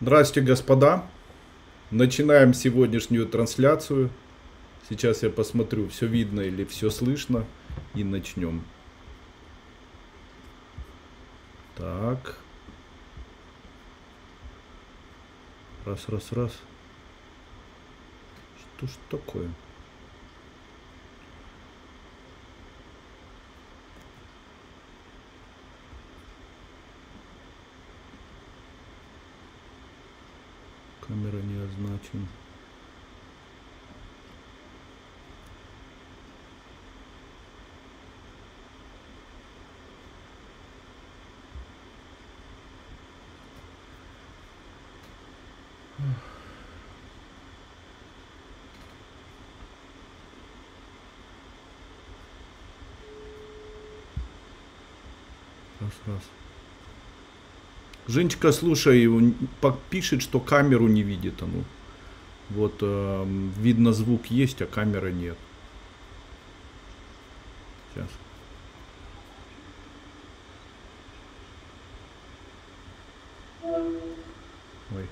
Здравствуйте, господа. Начинаем сегодняшнюю трансляцию. Сейчас я посмотрю, все видно или все слышно. И начнем. Так. Раз. Что ж такое? Камера не означена. Раз. Женечка, слушай, пишет, что камеру не видит. А ну. Вот видно, звук есть, а камеры нет. Сейчас. Ой.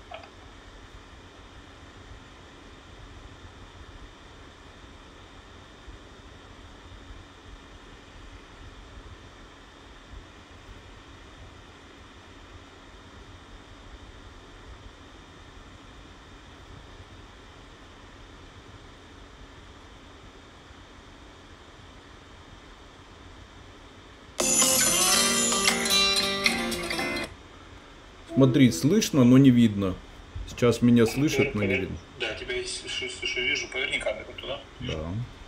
Смотри, слышно, но не видно. Сейчас меня слышат, но не видно. Да, тебя слышу, вижу. Поверни камеру туда. Да.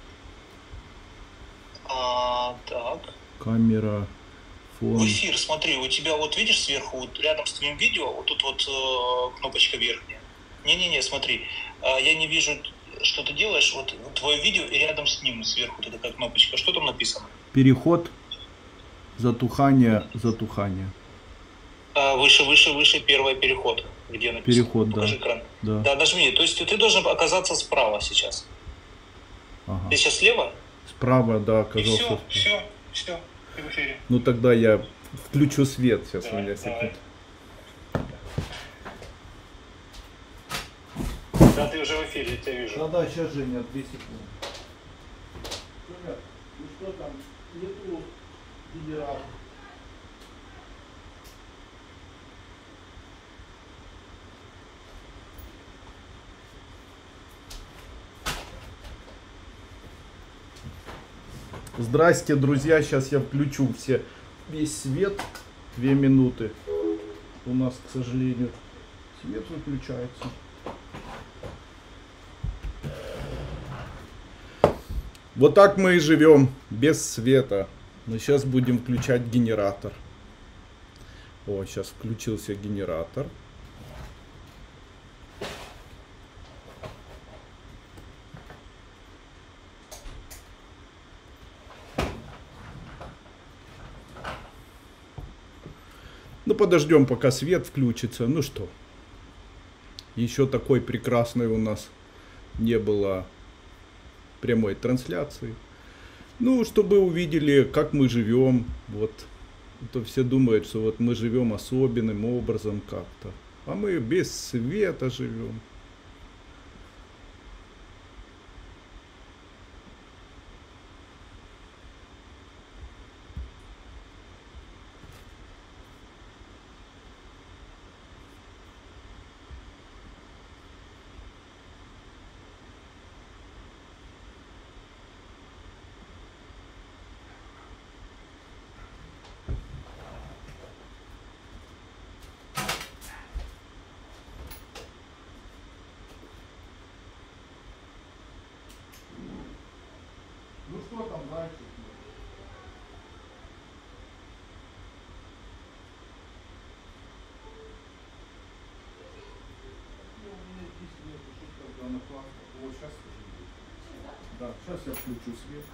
Так. Камера, фон. В эфир, смотри, у тебя вот видишь сверху, вот рядом с твоим видео, вот тут вот кнопочка верхняя. Не, смотри, я не вижу, что ты делаешь. Вот твое видео и рядом с ним сверху вот такая кнопочка. Что там написано? Переход, затухание. Выше, первый переход. Где написано? Переход, покажи да. экран. Да. Да, нажми. То есть ты должен оказаться справа сейчас. Ага. Ты сейчас слева? Справа, да, оказался. И все, ты в эфире. Ну тогда я включу свет сейчас. Давай, у меня секунд. Да, ты уже в эфире, я тебя вижу. Да, сейчас, Женя, 2 секунды. Женя, ну что там, нету генератора? Здрасте, друзья, сейчас я включу весь свет. 2 минуты. У нас, к сожалению, свет выключается. Вот так мы и живем, без света. Но сейчас будем включать генератор. О, сейчас включился генератор. Ну, подождем, пока свет включится. Ну что, еще такой прекрасной у нас не было прямой трансляции. Ну, чтобы увидели, как мы живем. Вот. То все думают, что вот мы живем особенным образом как-то. А мы без света живем. Ну что там дальше? Ну, у меня здесь нету, что тогда на планках. Вот сейчас скажи. Да, сейчас я включу свет.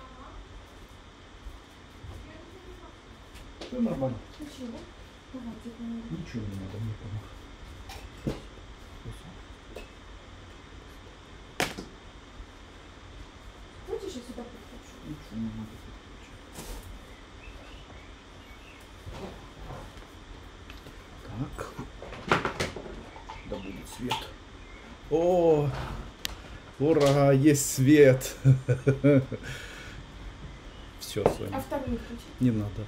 Все нормально. Ничего. Ничего не надо, мне помочь. Хочешь, я сюда подключу? Ничего не надо. Так. О, ура, есть свет. Все, Соня. А вторую включить? Не надо.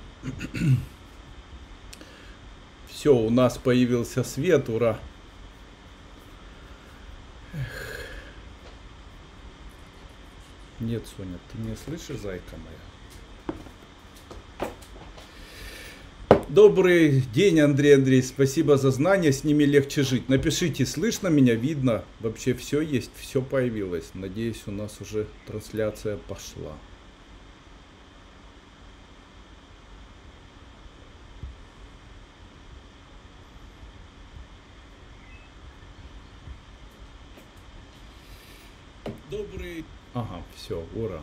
Все, у нас появился свет, ура. Эх. Нет, Соня, ты меня слышишь, зайка моя? Добрый день, Андрей Андреевич, спасибо за знания, с ними легче жить. Напишите, слышно меня, видно, вообще все есть, все появилось. Надеюсь, у нас уже трансляция пошла. Добрый... Ага, все, ура.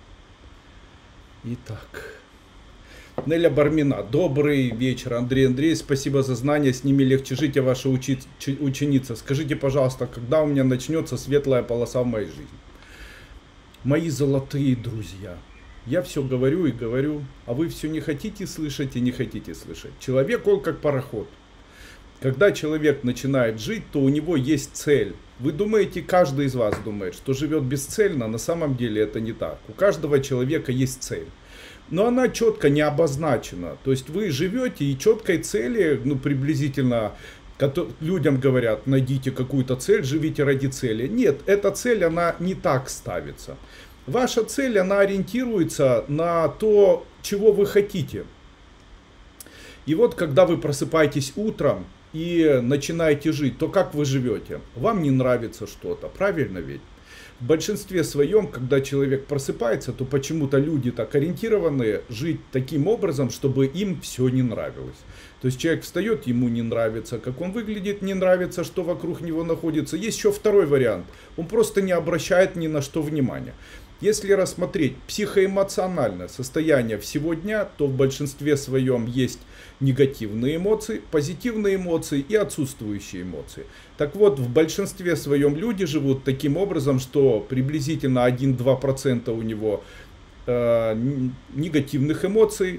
Итак... Неля Бармина. Добрый вечер, Андрей Андреевич. Спасибо за знания. С ними легче жить. Я ваша ученица. Скажите, пожалуйста, когда у меня начнется светлая полоса в моей жизни? Мои золотые друзья. Я все говорю и говорю, а вы все не хотите слышать и не хотите слышать. Человек, он как пароход. Когда человек начинает жить, то у него есть цель. Вы думаете, каждый из вас думает, что живет бесцельно. На самом деле это не так. У каждого человека есть цель. Но она четко не обозначена. То есть вы живете и четкой цели, ну приблизительно, людям говорят, найдите какую-то цель, живите ради цели. Нет, эта цель, она не так ставится. Ваша цель, она ориентируется на то, чего вы хотите. И вот когда вы просыпаетесь утром и начинаете жить, то как вы живете? Вам не нравится что-то, правильно ведь? В большинстве своем, когда человек просыпается, то почему-то люди так ориентированы жить таким образом, чтобы им все не нравилось. То есть человек встает, ему не нравится, как он выглядит, не нравится, что вокруг него находится. Есть еще второй вариант. Он просто не обращает ни на что внимания. Если рассмотреть психоэмоциональное состояние всего дня, то в большинстве своем есть негативные эмоции, позитивные эмоции и отсутствующие эмоции. Так вот, в большинстве своем люди живут таким образом, что приблизительно 1-2% у него негативных эмоций,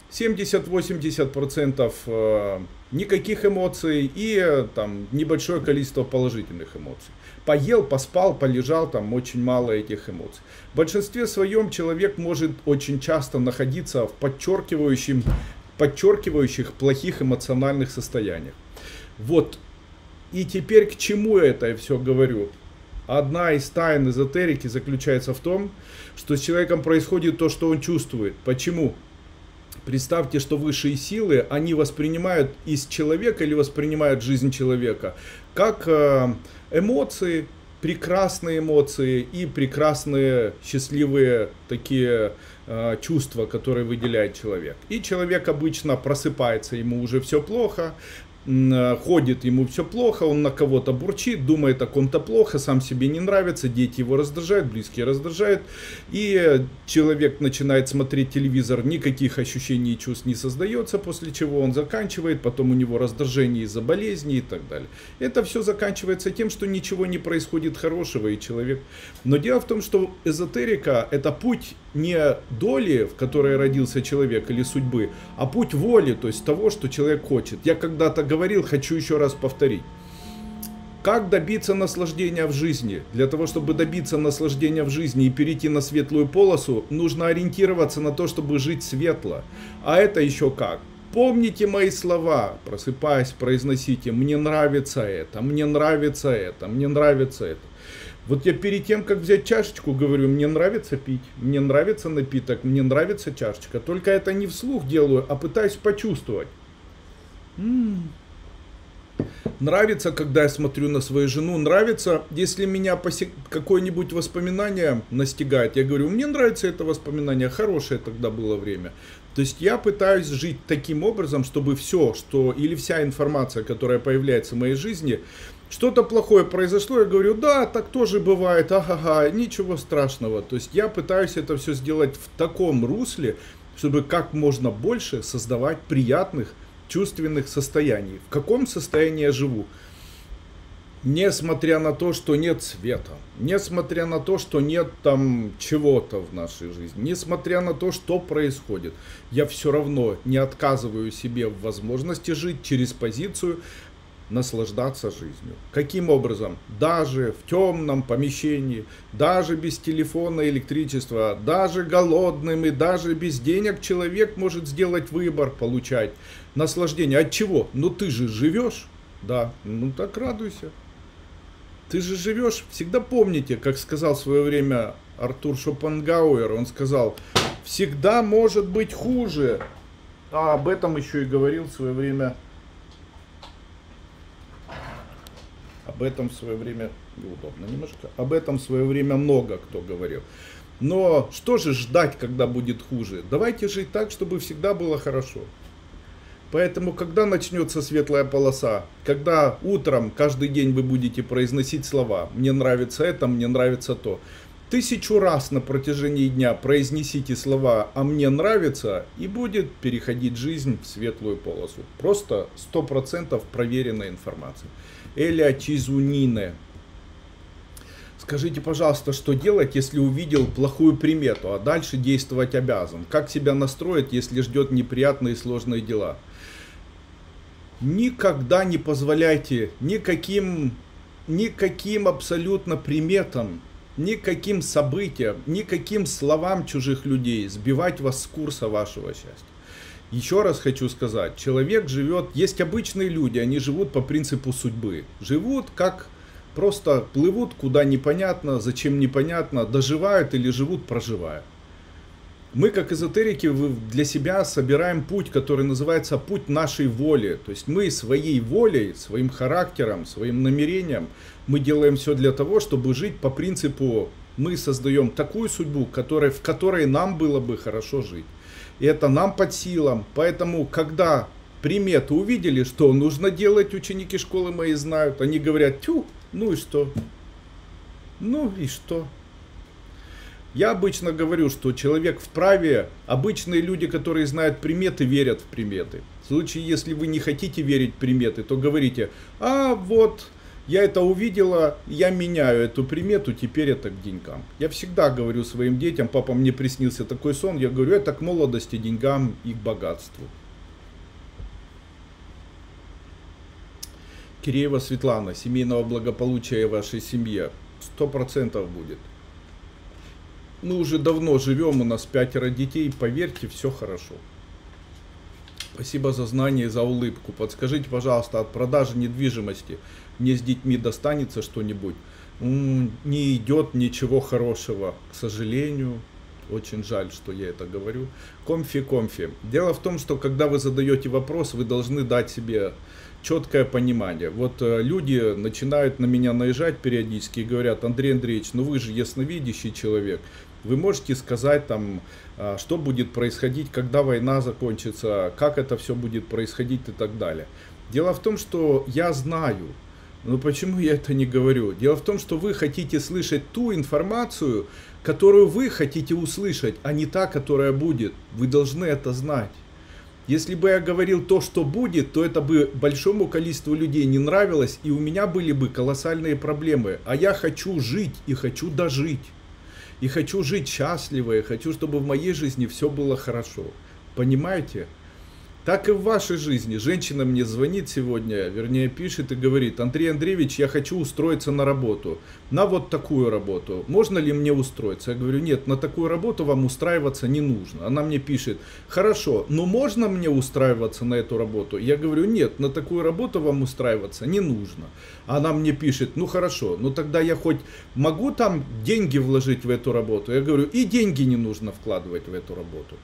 70-80% никаких эмоций и там небольшое количество положительных эмоций. Поел, поспал, полежал, там очень мало этих эмоций. В большинстве своем человек может очень часто находиться в подчеркивающих плохих эмоциональных состояниях. Вот. И теперь к чему я это все говорю? Одна из тайн эзотерики заключается в том, что с человеком происходит то, что он чувствует. Почему? Представьте, что высшие силы, они воспринимают из человека или воспринимают жизнь человека как эмоции, прекрасные эмоции и прекрасные счастливые такие чувства, которые выделяет человек. И человек обычно просыпается, ему уже все плохо, ходит, ему все плохо, он на кого-то бурчит, думает о ком-то плохо, сам себе не нравится, дети его раздражают, близкие раздражают, и человек начинает смотреть телевизор, никаких ощущений и чувств не создается, после чего он заканчивает, потом у него раздражение из-за болезни и так далее. Это все заканчивается тем, что ничего не происходит хорошего, и человек... Но дело в том, что эзотерика — это путь не доли, в которой родился человек, или судьбы, а путь воли, то есть того, что человек хочет. Я когда-то говорил, хочу еще раз повторить. Как добиться наслаждения в жизни? Для того, чтобы добиться наслаждения в жизни и перейти на светлую полосу, нужно ориентироваться на то, чтобы жить светло. А это еще как? Помните мои слова, просыпаясь, произносите: мне нравится это, мне нравится это, мне нравится это. Вот я перед тем, как взять чашечку, говорю: мне нравится пить, мне нравится напиток, мне нравится чашечка. Только это не вслух делаю, а пытаюсь почувствовать. Нравится, когда я смотрю на свою жену, нравится, если меня какое-нибудь воспоминание настигает. Я говорю: мне нравится это воспоминание, хорошее тогда было время. То есть я пытаюсь жить таким образом, чтобы все, что или вся информация, которая появляется в моей жизни, что-то плохое произошло, я говорю: да, так тоже бывает, ага, ничего страшного. То есть я пытаюсь это все сделать в таком русле, чтобы как можно больше создавать приятных, чувственных состояний. В каком состоянии я живу? Несмотря на то, что нет света, несмотря на то, что нет там чего-то в нашей жизни, несмотря на то, что происходит, я все равно не отказываю себе в возможности жить через позицию наслаждаться жизнью. Каким образом? Даже в темном помещении, даже без телефона и электричества, даже голодным и даже без денег человек может сделать выбор, получать наслаждение. От чего? Ну ты же живешь. Да, ну так радуйся. Ты же живешь. Всегда помните, как сказал в свое время Артур Шопенгауэр, он сказал, всегда может быть хуже. А об этом еще и говорил в свое время. Об этом в свое время, неудобно немножко, об этом в свое время много кто говорил. Но что же ждать, когда будет хуже? Давайте жить так, чтобы всегда было хорошо. Поэтому, когда начнется светлая полоса, когда утром каждый день вы будете произносить слова «мне нравится это, мне нравится то», 1000 раз на протяжении дня произнесите слова «а мне нравится» и будет переходить жизнь в светлую полосу. Просто 100% проверенная информация. Эля Чизунине. Скажите, пожалуйста, что делать, если увидел плохую примету, а дальше действовать обязан? Как себя настроить, если ждет неприятные и сложные дела? Никогда не позволяйте никаким абсолютно приметам, никаким событиям, никаким словам чужих людей сбивать вас с курса вашего счастья. Еще раз хочу сказать, человек живет, есть обычные люди, они живут по принципу судьбы. Живут как просто плывут куда непонятно, зачем непонятно, доживают или живут проживая. Мы как эзотерики для себя собираем путь, который называется путь нашей воли. То есть мы своей волей, своим характером, своим намерением, мы делаем все для того, чтобы жить по принципу, мы создаем такую судьбу, в которой нам было бы хорошо жить. И это нам под силам. Поэтому, когда приметы увидели, что нужно делать, ученики школы мои знают, они говорят, тю, ну и что? Ну и что? Я обычно говорю, что человек вправе, обычные люди, которые знают приметы, верят в приметы. В случае, если вы не хотите верить в приметы, то говорите, а вот я это увидела, я меняю эту примету, теперь это к деньгам. Я всегда говорю своим детям, папа, мне приснился такой сон, я говорю, это к молодости, деньгам и к богатству. Киреева Светлана, семейного благополучия в вашей семье 100% будет. Мы уже давно живем, у нас 5 детей, поверьте, все хорошо. Спасибо за знание и за улыбку. Подскажите, пожалуйста, от продажи недвижимости мне с детьми достанется что-нибудь? Не идет ничего хорошего, к сожалению. Очень жаль, что я это говорю. Комфи. Дело в том, что когда вы задаете вопрос, вы должны дать себе четкое понимание. Вот люди начинают на меня наезжать периодически и говорят, Андрей Андреевич, ну вы же ясновидящий человек. Вы можете сказать, там, что будет происходить, когда война закончится, как это все будет происходить и так далее. Дело в том, что я знаю, но почему я это не говорю? Дело в том, что вы хотите слышать ту информацию, которую вы хотите услышать, а не та, которая будет. Вы должны это знать. Если бы я говорил то, что будет, то это бы большому количеству людей не нравилось, и у меня были бы колоссальные проблемы. А я хочу жить и хочу дожить. И хочу жить счастливо, и хочу, чтобы в моей жизни все было хорошо. Понимаете? Так и в вашей жизни. Женщина мне звонит сегодня, вернее пишет и говорит, Андрей Андреевич, я хочу устроиться на работу. На вот такую работу. Можно ли мне устроиться? Я говорю, нет, на такую работу вам устраиваться не нужно. Она мне пишет, хорошо, но можно мне устраиваться на эту работу? Я говорю, нет, на такую работу вам устраиваться не нужно. Она мне пишет, ну хорошо, ну тогда я хоть могу там деньги вложить в эту работу? Я говорю, и деньги не нужно вкладывать в эту работу.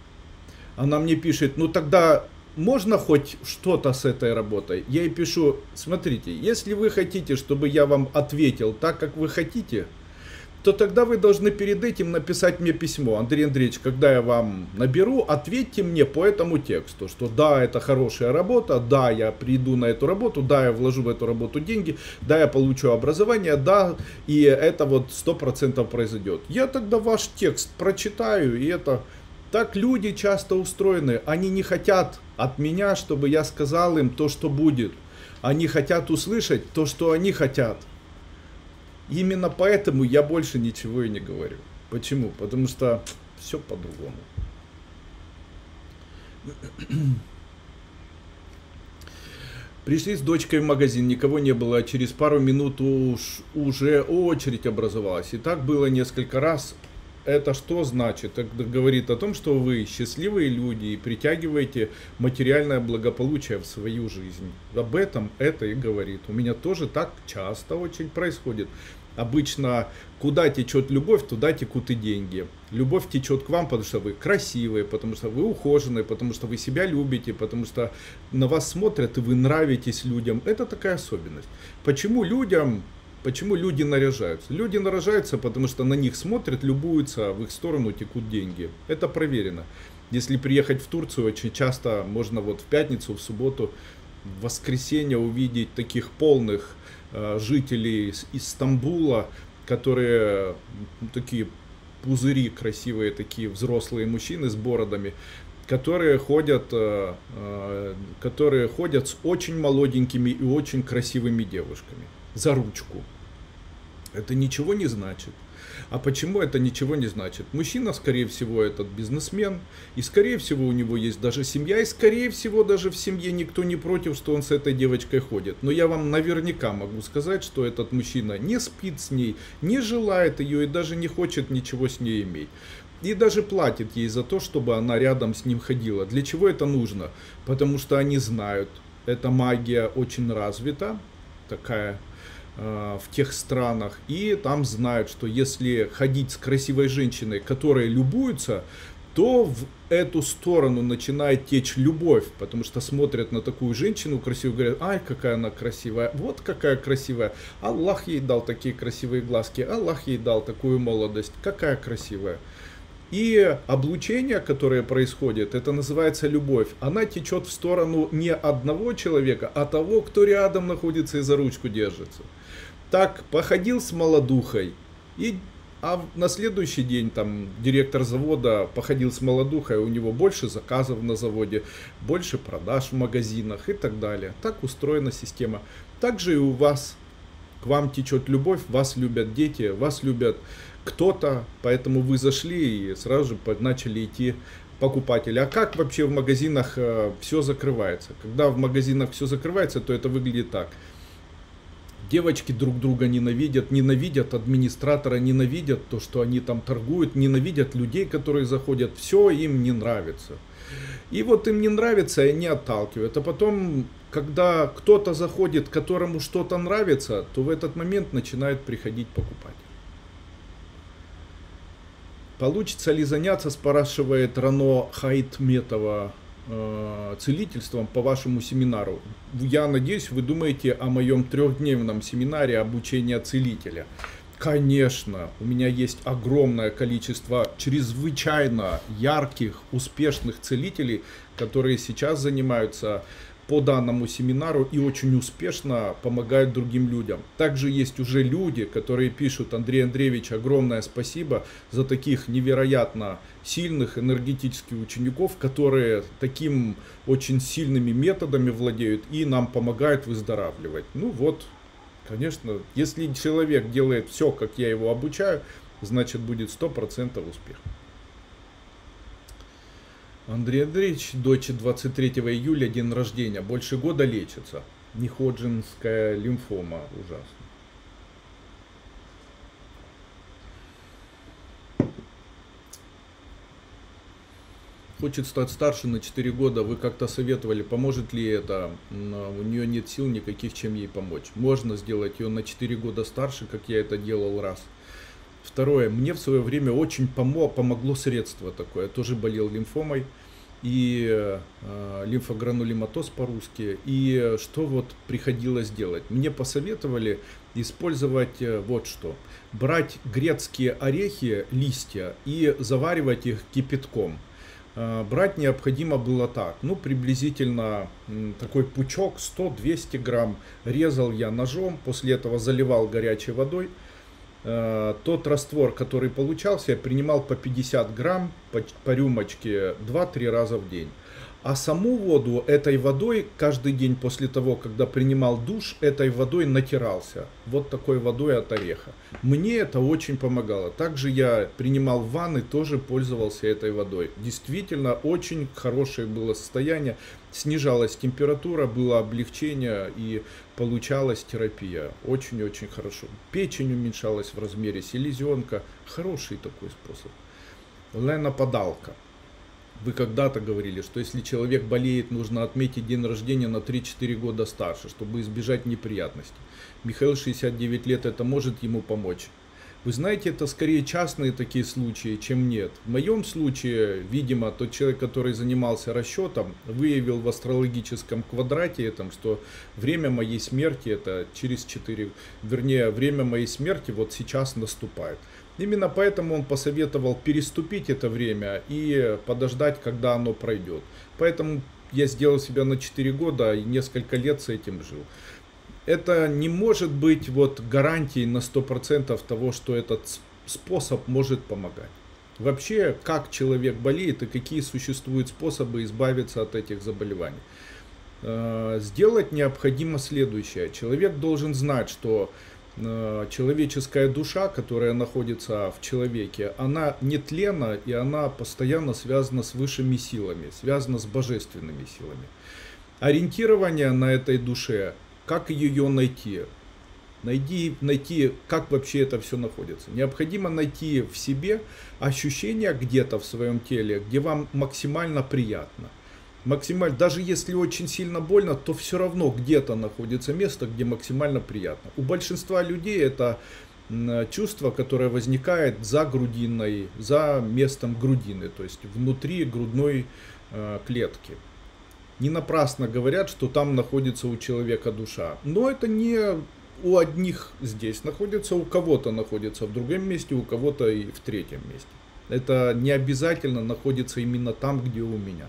Она мне пишет, ну тогда можно хоть что-то с этой работой? Я ей пишу, смотрите, если вы хотите, чтобы я вам ответил так, как вы хотите, то тогда вы должны перед этим написать мне письмо. Андрей Андреевич, когда я вам наберу, ответьте мне по этому тексту, что да, это хорошая работа, да, я приду на эту работу, да, я вложу в эту работу деньги, да, я получу образование, да, и это вот 100% произойдет. Я тогда ваш текст прочитаю, и это... Так люди часто устроены, они не хотят от меня, чтобы я сказал им то, что будет. Они хотят услышать то, что они хотят. Именно поэтому я больше ничего и не говорю. Почему? Потому что все по-другому. Пришли с дочкой в магазин, никого не было, а через пару минут уже очередь образовалась. И так было несколько раз. Это что значит? Это говорит о том, что вы счастливые люди и притягиваете материальное благополучие в свою жизнь. Об этом это и говорит. У меня тоже так часто очень происходит. Обычно куда течет любовь, туда текут и деньги. Любовь течет к вам, потому что вы красивые, потому что вы ухоженные, потому что вы себя любите, потому что на вас смотрят и вы нравитесь людям. Это такая особенность. Почему люди наряжаются? Люди наряжаются, потому что на них смотрят, любуются, в их сторону текут деньги. Это проверено. Если приехать в Турцию, очень часто можно вот в пятницу, в субботу, в воскресенье увидеть таких полных жителей из Стамбула, которые такие пузыри красивые, такие взрослые мужчины с бородами, которые ходят с очень молоденькими и очень красивыми девушками за ручку. Это ничего не значит. А почему это ничего не значит? Мужчина, скорее всего, этот бизнесмен, и скорее всего у него есть даже семья, и скорее всего даже в семье никто не против, что он с этой девочкой ходит. Но я вам наверняка могу сказать, что этот мужчина не спит с ней, не желает ее и даже не хочет ничего с ней иметь. И даже платит ей за то, чтобы она рядом с ним ходила. Для чего это нужно? Потому что они знают, эта магия очень развита, такая в тех странах, и там знают, что если ходить с красивой женщиной, которой любуются, то в эту сторону начинает течь любовь, потому что смотрят на такую женщину красивую, говорят: ай, какая она красивая, вот какая красивая, Аллах ей дал такие красивые глазки, Аллах ей дал такую молодость, какая красивая. И облучение, которое происходит, это называется любовь. Она течет в сторону не одного человека, а того, кто рядом находится и за ручку держится. Так, походил с молодухой, а на следующий день там директор завода походил с молодухой, у него больше заказов на заводе, больше продаж в магазинах и так далее. Так устроена система. Также и у вас. К вам течет любовь, вас любят дети, вас любят кто-то, поэтому вы зашли и сразу же начали идти покупатели. А как вообще в магазинах все закрывается? Когда в магазинах все закрывается, то это выглядит так. Девочки друг друга ненавидят администратора, ненавидят то, что они там торгуют, ненавидят людей, которые заходят. Все им не нравится. И вот им не нравится, и они отталкивают. А потом, когда кто-то заходит, которому что-то нравится, то в этот момент начинает приходить покупатель. Получится ли заняться, спрашивает Рано Хайтметова, целительством по вашему семинару? Я надеюсь, вы думаете о моем 3-дневном семинаре обучения целителя. Конечно, у меня есть огромное количество чрезвычайно ярких, успешных целителей, которые сейчас занимаются по данному семинару и очень успешно помогают другим людям. Также есть уже люди, которые пишут: Андрей Андреевич, огромное спасибо за таких невероятно сильных энергетических учеников, которые таким очень сильными методами владеют и нам помогают выздоравливать. Ну вот, конечно, если человек делает все, как я его обучаю, значит будет 100% успех. Андрей Андреевич, дочь 23 июля, день рождения, больше года лечится. Неходжинская лимфома, ужасно. Хочет стать старше на 4 года, вы как-то советовали, поможет ли это? У нее нет сил никаких, чем ей помочь. Можно сделать ее на 4 года старше, как я это делал раз. Второе, мне в свое время очень помогло средство такое, я тоже болел лимфомой, и лимфогранулематоз по-русски, и что вот приходилось делать? Мне посоветовали использовать вот что, брать грецкие орехи, листья, и заваривать их кипятком. Брать необходимо было так, ну приблизительно такой пучок, 100-200 грамм, резал я ножом, после этого заливал горячей водой. Тот раствор, который получался, я принимал по 50 грамм по рюмочке 2-3 раза в день. А саму воду этой водой каждый день после того, когда принимал душ, этой водой натирался. Вот такой водой от ореха. Мне это очень помогало. Также я принимал ванны, тоже пользовался этой водой. Действительно, очень хорошее было состояние. Снижалась температура, было облегчение и получалась терапия. Очень-очень хорошо. Печень уменьшалась в размере, селезенка. Хороший такой способ. Лена Подалка. Вы когда-то говорили, что если человек болеет, нужно отметить день рождения на 3-4 года старше, чтобы избежать неприятностей. Михаил, 69 лет, это может ему помочь. Вы знаете, это скорее частные такие случаи, чем нет. В моем случае, видимо, тот человек, который занимался расчетом, выявил в астрологическом квадрате этом, что время моей смерти это через 4, вернее, время моей смерти вот сейчас наступает. Именно поэтому он посоветовал переступить это время и подождать, когда оно пройдет. Поэтому я сделал себя на 4 года и несколько лет с этим жил. Это не может быть вот гарантией на 100% того, что этот способ может помогать. Вообще, как человек болеет и какие существуют способы избавиться от этих заболеваний. Сделать необходимо следующее. Человек должен знать, что человеческая душа, которая находится в человеке, она нетленна и она постоянно связана с высшими силами, связана с божественными силами. Ориентирование на этой душе, как ее найти? Найти, как вообще это все находится. Необходимо найти в себе ощущение где-то в своем теле, где вам максимально приятно. Максимально, даже если очень сильно больно, то все равно где-то находится место, где максимально приятно. У большинства людей это чувство, которое возникает за грудиной, за местом грудины, то есть внутри грудной клетки. Не напрасно говорят, что там находится у человека душа. Но это не у одних здесь находится, у кого-то находится в другом месте, у кого-то и в третьем месте. Это не обязательно находится именно там, где у меня.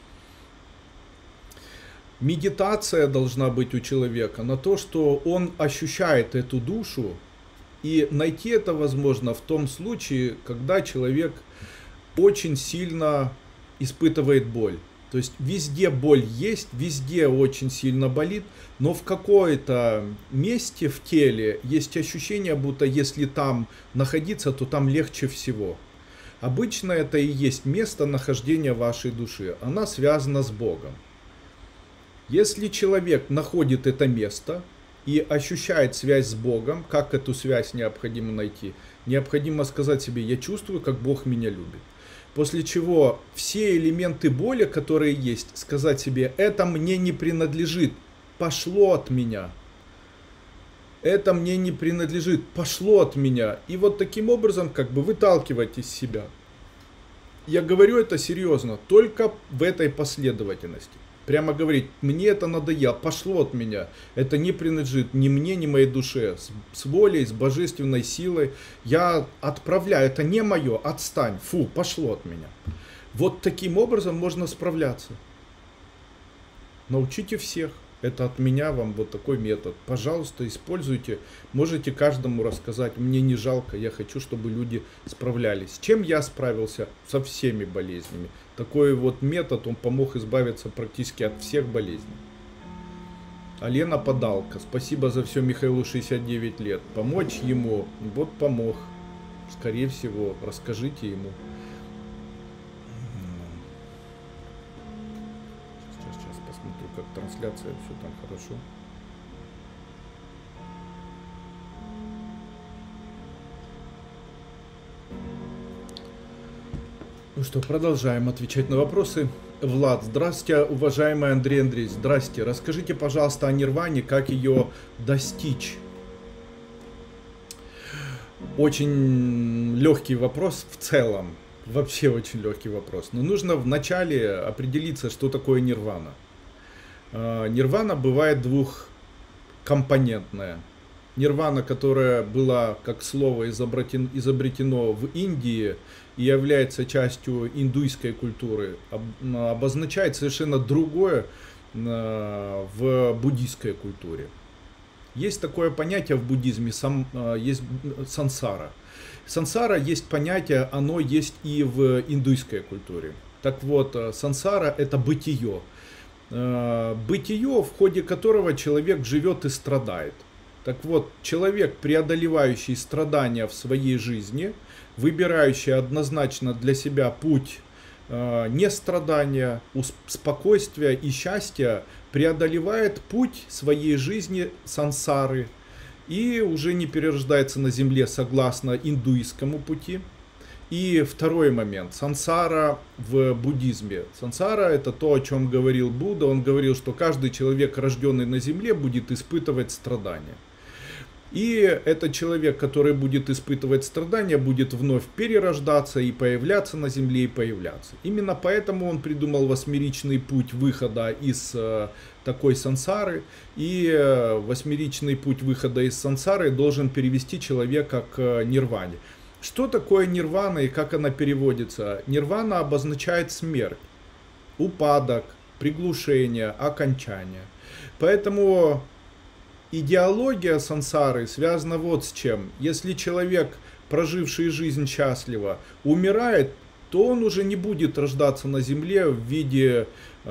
Медитация должна быть у человека на то, что он ощущает эту душу, и найти это возможно в том случае, когда человек очень сильно испытывает боль. То есть везде боль есть, везде очень сильно болит, но в какой-то месте в теле есть ощущение, будто если там находиться, то там легче всего. Обычно это и есть место нахождения вашей души. Она связана с Богом. Если человек находит это место и ощущает связь с Богом, как эту связь необходимо найти? Необходимо сказать себе: я чувствую, как Бог меня любит. После чего все элементы боли, которые есть, сказать себе: это мне не принадлежит, пошло от меня. Это мне не принадлежит, пошло от меня. И вот таким образом как бы выталкивать из себя. Я говорю это серьезно, только в этой последовательности. Прямо говорить: мне это надоело, пошло от меня. Это не принадлежит ни мне, ни моей душе. С волей, с божественной силой я отправляю. Это не мое, отстань, фу, пошло от меня. Вот таким образом можно справляться. Научите всех. Это от меня вам вот такой метод. Пожалуйста, используйте. Можете каждому рассказать. Мне не жалко, я хочу, чтобы люди справлялись. С чем я справился? Со всеми болезнями. Такой вот метод, он помог избавиться практически от всех болезней. Лена Подалка. Спасибо за все Михаилу, 69 лет. Помочь ему? Вот помог. Скорее всего, расскажите ему. Сейчас посмотрю, как трансляция, все там хорошо. Ну что, продолжаем отвечать на вопросы. Влад, здрасте, уважаемый Андрей Андреевич, здрасте. Расскажите, пожалуйста, о нирване, как ее достичь. Очень легкий вопрос в целом. Вообще очень легкий вопрос. Но нужно вначале определиться, что такое нирвана. Нирвана бывает двухкомпонентная. Нирвана, которая была как слово изобретено в Индии и является частью индуйской культуры, обозначает совершенно другое в буддийской культуре. Есть такое понятие в буддизме, есть сансара. Сансара есть понятие, оно есть и в индуйской культуре. Так вот, сансара — это бытие. Бытие, в ходе которого человек живет и страдает. Так вот, человек, преодолевающий страдания в своей жизни, выбирающий однозначно для себя путь не страдания, спокойствия и счастья, преодолевает путь своей жизни сансары и уже не перерождается на земле согласно индуистскому пути. И второй момент. Сансара в буддизме. Сансара — это то, о чем говорил Будда. Он говорил, что каждый человек, рожденный на земле, будет испытывать страдания. И этот человек, который будет испытывать страдания, будет вновь перерождаться и появляться на земле, и появляться. Именно поэтому он придумал восьмеричный путь выхода из такой сансары. И восьмеричный путь выхода из сансары должен перевести человека к нирване. Что такое нирвана и как она переводится? Нирвана обозначает смерть, упадок, приглушение, окончание. Поэтому идеология сансары связана вот с чем. Если человек, проживший жизнь счастливо, умирает, то он уже не будет рождаться на земле в виде,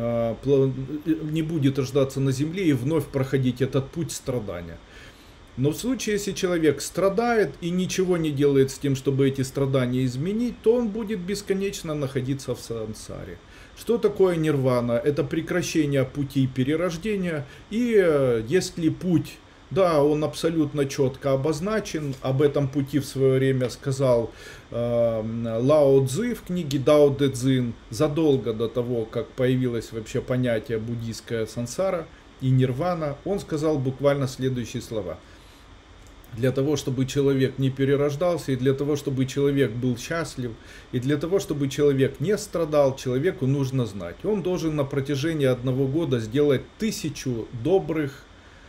не будет рождаться на земле и вновь проходить этот путь страдания. Но в случае, если человек страдает и ничего не делает с тем, чтобы эти страдания изменить, то он будет бесконечно находиться в сансаре. Что такое нирвана? Это прекращение путей перерождения. И если путь, да, он абсолютно четко обозначен, об этом пути в свое время сказал Лао Цзы в книге Дао Дэ Цзин, задолго до того, как появилось вообще понятие буддийская сансара и нирвана, он сказал буквально следующие слова. Для того, чтобы человек не перерождался, и для того, чтобы человек был счастлив, и для того, чтобы человек не страдал, человеку нужно знать. Он должен на протяжении 1 года сделать 1000 добрых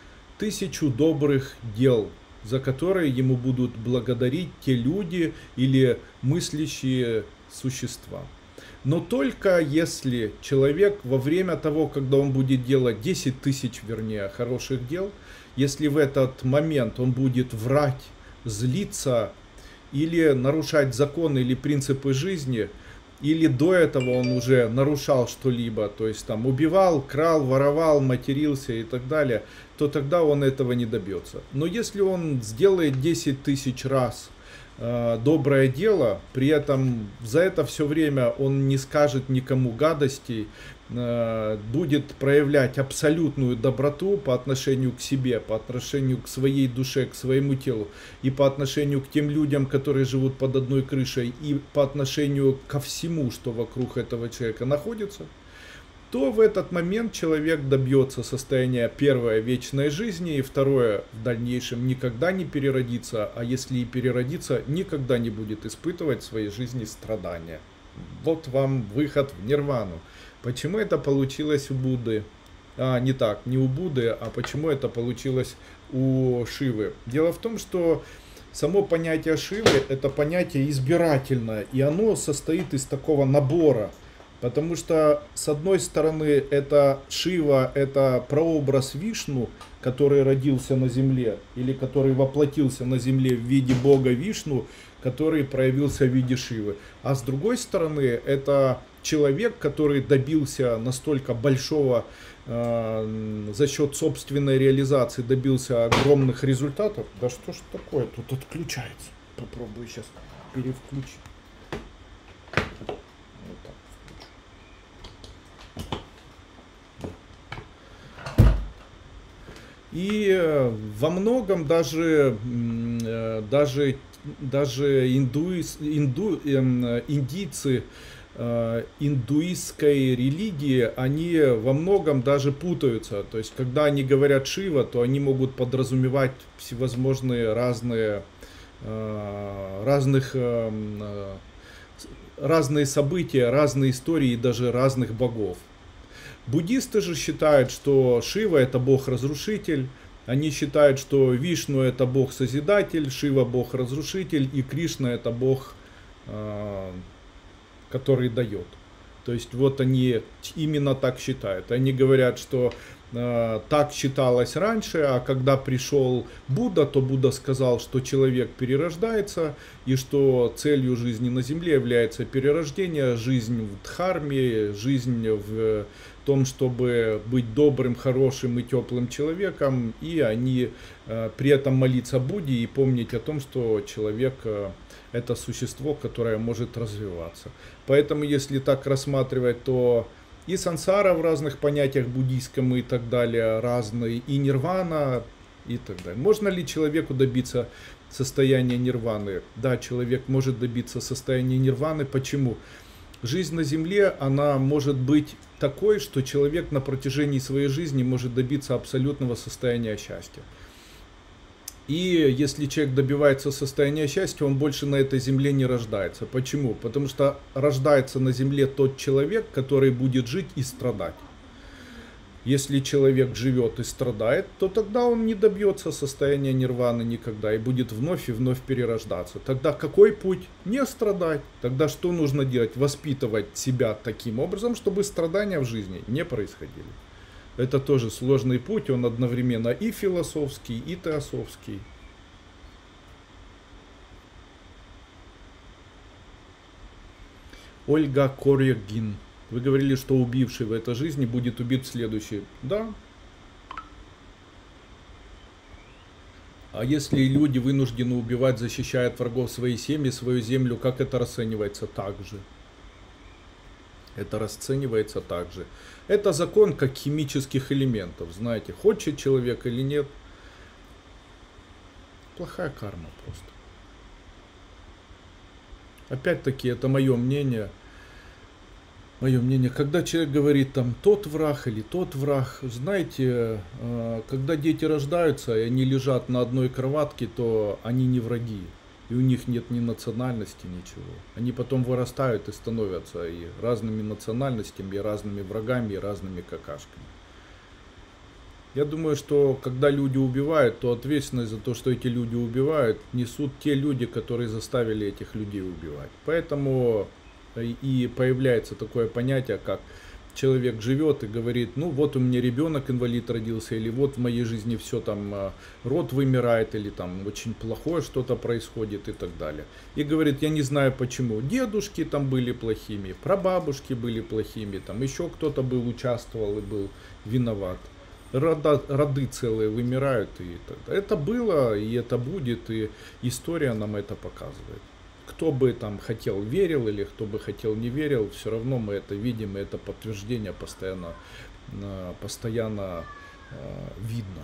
дел, за которые ему будут благодарить те люди или мыслящие существа. Но только если человек во время того, когда он будет делать 10 тысяч, вернее, хороших дел, если в этот момент он будет врать, злиться или нарушать законы или принципы жизни, или до этого он уже нарушал что-либо, то есть там убивал, крал, воровал, матерился и так далее, то тогда он этого не добьется. Но если он сделает 10 тысяч раз доброе дело, при этом за это все время он не скажет никому гадостей, будет проявлять абсолютную доброту по отношению к себе, по отношению к своей душе, к своему телу и по отношению к тем людям, которые живут под одной крышей и по отношению ко всему, что вокруг этого человека находится, то в этот момент человек добьется состояния, первое, вечной жизни, и второе, в дальнейшем никогда не переродится, а если и переродится, никогда не будет испытывать в своей жизни страдания. Вот вам выход в нирвану. Почему это получилось у Будды? Не у Будды, а почему это получилось у Шивы? Дело в том, что само понятие Шивы — это понятие избирательное, и оно состоит из такого набора. Потому что, с одной стороны, это Шива, это прообраз Вишну, который родился на земле, или который воплотился на земле в виде бога Вишну, который проявился в виде Шивы. А с другой стороны, это человек, который добился настолько большого, за счет собственной реализации добился огромных результатов. Да что ж такое, тут отключается. Попробую сейчас перевключить. И во многом даже индийцы индуистской религии, они во многом даже путаются. То есть, когда они говорят Шива, то они могут подразумевать всевозможные разные события, разные истории и даже разных богов. Буддисты же считают, что Шива — это бог-разрушитель, они считают, что Вишну — это бог-созидатель, Шива — бог-разрушитель и Кришна — это бог, который дает. То есть вот они именно так считают. Они говорят, что так считалось раньше, а когда пришел Будда, то Будда сказал, что человек перерождается и что целью жизни на земле является перерождение, жизнь в дхарме, жизнь в том, чтобы быть добрым, хорошим и теплым человеком, и они при этом молиться Будде и помнить о том, что человек это существо, которое может развиваться. Поэтому, если так рассматривать, то и сансара в разных понятиях буддийском и так далее разные, и нирвана и так далее. Можно ли человеку добиться состояния нирваны? Да, человек может добиться состояния нирваны. Почему? Жизнь на земле, она может быть такой, что человек на протяжении своей жизни может добиться абсолютного состояния счастья. И если человек добивается состояния счастья, он больше на этой земле не рождается. Почему? Потому что рождается на земле тот человек, который будет жить и страдать. Если человек живет и страдает, то тогда он не добьется состояния нирваны никогда и будет вновь и вновь перерождаться. Тогда какой путь? Не страдать. Тогда что нужно делать? Воспитывать себя таким образом, чтобы страдания в жизни не происходили. Это тоже сложный путь, он одновременно и философский, и теософский. Ольга Корягин. Вы говорили, что убивший в этой жизни будет убит в следующей. Да. А если люди вынуждены убивать, защищая от врагов свои семьи, свою землю, как это расценивается? Так же. Это расценивается так же. Это закон как химических элементов. Знаете, хочет человек или нет. Плохая карма просто. Опять-таки, это мое мнение. Мое мнение, когда человек говорит там тот враг или тот враг, знаете, когда дети рождаются и они лежат на одной кроватке, то они не враги. И у них нет ни национальности, ничего. Они потом вырастают и становятся и разными национальностями, и разными врагами, и разными какашками. Я думаю, что когда люди убивают, то ответственность за то, что эти люди убивают, несут те люди, которые заставили этих людей убивать. Поэтому и появляется такое понятие, как человек живет и говорит, ну вот у меня ребенок инвалид родился, или вот в моей жизни все там, род вымирает, или там очень плохое что-то происходит и так далее. И говорит, я не знаю почему, дедушки там были плохими, прабабушки были плохими, там еще кто-то был, участвовал и был виноват. Роды целые вымирают и так далее. Это было и это будет, и история нам это показывает. Кто бы там хотел, верил, или кто бы хотел, не верил, все равно мы это видим, и это подтверждение постоянно видно.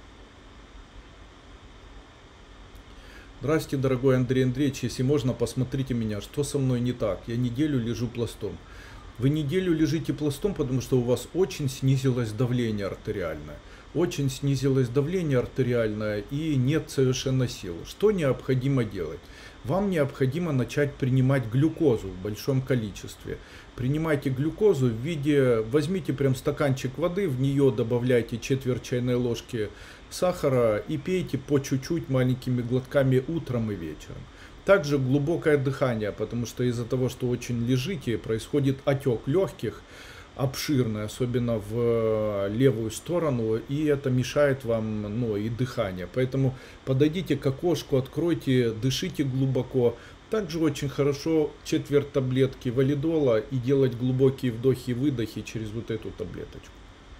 Здравствуйте, дорогой Андрей Андреевич, если можно, посмотрите меня, что со мной не так, я неделю лежу пластом. Вы неделю лежите пластом, потому что у вас очень снизилось давление артериальное. Очень снизилось давление артериальное и нет совершенно сил. Что необходимо делать? Вам необходимо начать принимать глюкозу в большом количестве. Принимайте глюкозу в виде, возьмите прям стаканчик воды, в нее добавляйте четверть чайной ложки сахара и пейте по чуть-чуть маленькими глотками утром и вечером. Также глубокое дыхание, потому что из-за того, что очень лежите, происходит отек легких, обширный, особенно в левую сторону, и это мешает вам, ну, и дыхание. Поэтому подойдите к окошку, откройте, дышите глубоко. Также очень хорошо четверть таблетки валидола и делать глубокие вдохи и выдохи через вот эту таблеточку.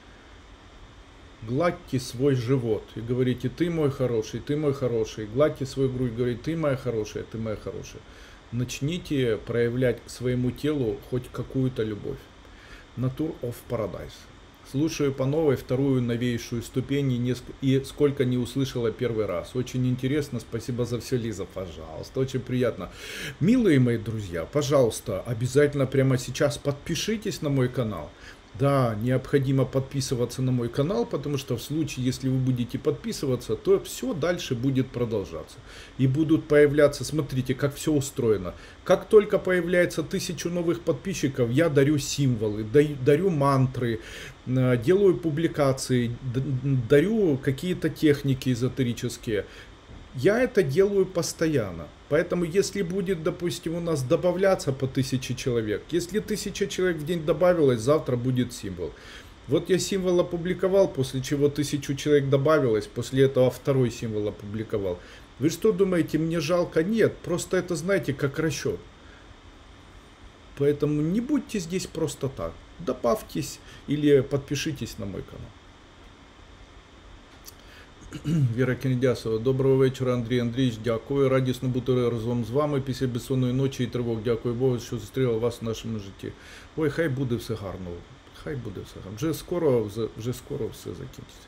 Гладьте свой живот и говорите, ты мой хороший, ты мой хороший. Гладьте свою грудь, говорите, ты моя хорошая, ты моя хорошая. Начните проявлять к своему телу хоть какую-то любовь. Nature of Paradise. Слушаю по новой вторую новейшую ступень и сколько не услышала первый раз. Очень интересно, спасибо за все, Лиза, пожалуйста, очень приятно. Милые мои друзья, пожалуйста, обязательно прямо сейчас подпишитесь на мой канал. Да, необходимо подписываться на мой канал, потому что в случае, если вы будете подписываться, то все дальше будет продолжаться. И будут появляться, смотрите, как все устроено. Как только появляется 1000 новых подписчиков, я дарю символы, дарю мантры, делаю публикации, дарю какие-то техники эзотерические. Я это делаю постоянно. Поэтому, если будет, допустим, у нас добавляться по 1000 человек, если 1000 человек в день добавилось, завтра будет символ. Вот я символ опубликовал, после чего 1000 человек добавилось, после этого второй символ опубликовал. Вы что думаете, мне жалко? Нет, просто это, знаете, как расчет. Поэтому не будьте здесь просто так. Добавьтесь или подпишитесь на мой канал. Віра Кенедясова. Доброго вечора, Андрій Андрійович. Дякую. Радісно бути разом з вами після безсонної ночі і тривог. Дякую Богу, що зустріла вас в нашому житті. Ой, хай буде все гарно. Хай буде все гарно. Вже скоро все закінчиться.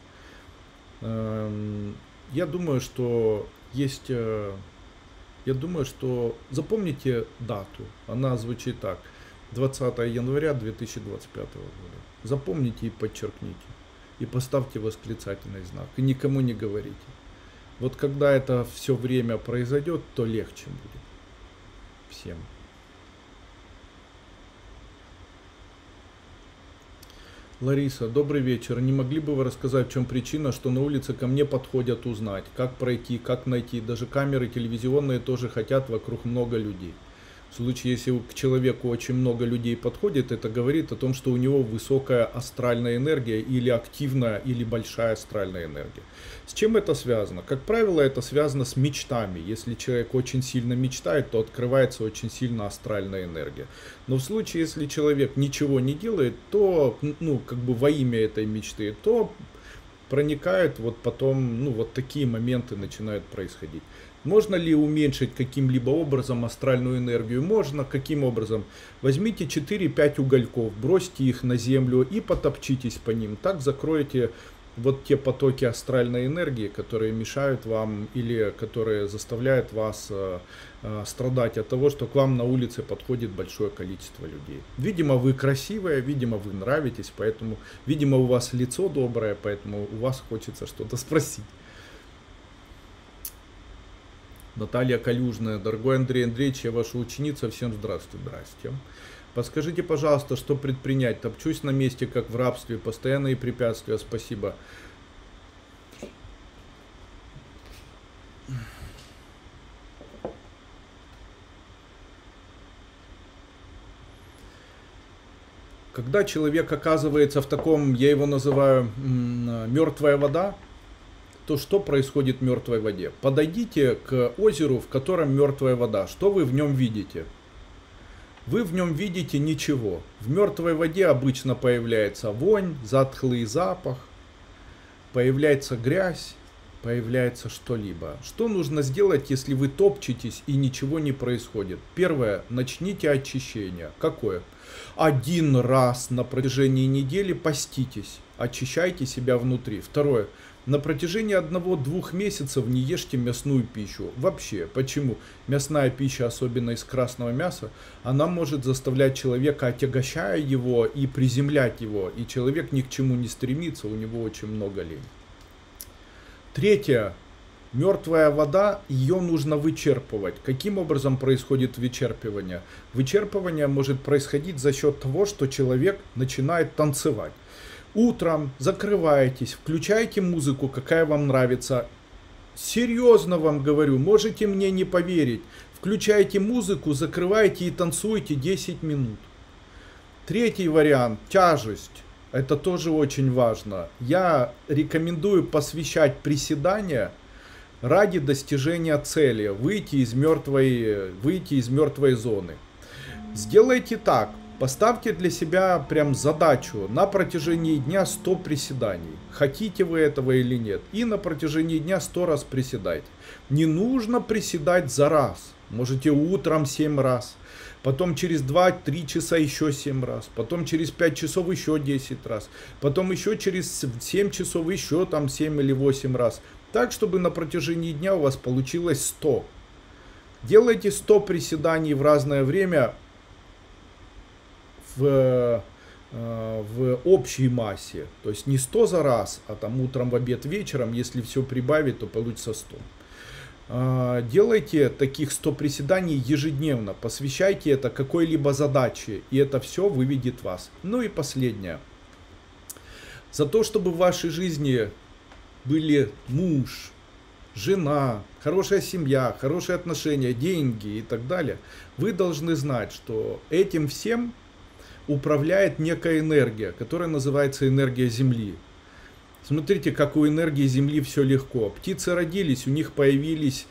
Я думаю, что есть... Я думаю, что запомните дату. Она звучит так. 20 января 2025 года. Запомните и подчеркните. И поставьте восклицательный знак. И никому не говорите. Вот когда это все время произойдет, то легче будет. Всем. Лариса, добрый вечер. Не могли бы вы рассказать, в чем причина, что на улице ко мне подходят узнать, как пройти, как найти. Даже камеры телевизионные тоже хотят, вокруг много людей. В случае, если к человеку очень много людей подходит, это говорит о том, что у него высокая астральная энергия или активная, или большая астральная энергия. С чем это связано? Как правило, это связано с мечтами. Если человек очень сильно мечтает, то открывается очень сильно астральная энергия. Но в случае, если человек ничего не делает, то, как бы во имя этой мечты, то проникает вот потом, вот такие моменты начинают происходить. Можно ли уменьшить каким-либо образом астральную энергию? Можно. Каким образом? Возьмите 4-5 угольков, бросьте их на землю и потопчитесь по ним. Так закроете вот те потоки астральной энергии, которые мешают вам или которые заставляют вас страдать от того, что к вам на улице подходит большое количество людей. Видимо, вы красивая, видимо, вы нравитесь, поэтому, видимо, у вас лицо доброе, поэтому у вас хочется что-то спросить. Наталья Калюжная. Дорогой Андрей Андреевич, я ваша ученица. Всем здравствуйте. Здрасте. Подскажите, пожалуйста, что предпринять? Топчусь на месте, как в рабстве. Постоянные препятствия. Спасибо. Когда человек оказывается в таком, я его называю, мертвая вода, то что происходит в мертвой воде? Подойдите к озеру, в котором мертвая вода. Что вы в нем видите? Вы в нем видите ничего. В мертвой воде обычно появляется вонь, затхлый запах, появляется грязь, появляется что-либо. Что нужно сделать, если вы топчетесь и ничего не происходит? Первое. Начните очищение. Какое? 1 раз на протяжении недели поститесь. Очищайте себя внутри. Второе. На протяжении 1-2 месяцев не ешьте мясную пищу. Вообще. Почему? Мясная пища, особенно из красного мяса, она может заставлять человека, отягощая его и приземлять его. И человек ни к чему не стремится, у него очень много лени. Третье. Мертвая вода, ее нужно вычерпывать. Каким образом происходит вычерпывание? Вычерпывание может происходить за счет того, что человек начинает танцевать. Утром закрываетесь, включаете музыку, какая вам нравится. Серьезно вам говорю, можете мне не поверить. Включаете музыку, закрываете и танцуете 10 минут. Третий вариант – тяжесть. Это тоже очень важно. Я рекомендую посвящать приседания ради достижения цели, выйти из мертвой зоны. Сделайте так. Поставьте для себя прям задачу на протяжении дня 100 приседаний. Хотите вы этого или нет. И на протяжении дня 100 раз приседайте. Не нужно приседать за раз. Можете утром 7 раз. Потом через 2-3 часа еще 7 раз. Потом через 5 часов еще 10 раз. Потом еще через 7 часов еще там 7 или 8 раз. Так, чтобы на протяжении дня у вас получилось 100. Делайте 100 приседаний в разное время. В общей массе, то есть не 100 за раз, а там утром, в обед, вечером, если все прибавить, то получится 100. Делайте таких 100 приседаний ежедневно, посвящайте это какой-либо задаче, и это все выведет вас. Ну и последнее. За то, чтобы в вашей жизни были муж, жена, хорошая семья, хорошие отношения, деньги и так далее, вы должны знать, что этим всем управляет некая энергия, которая называется энергия Земли. Смотрите, как у энергии Земли все легко. Птицы родились, у них появились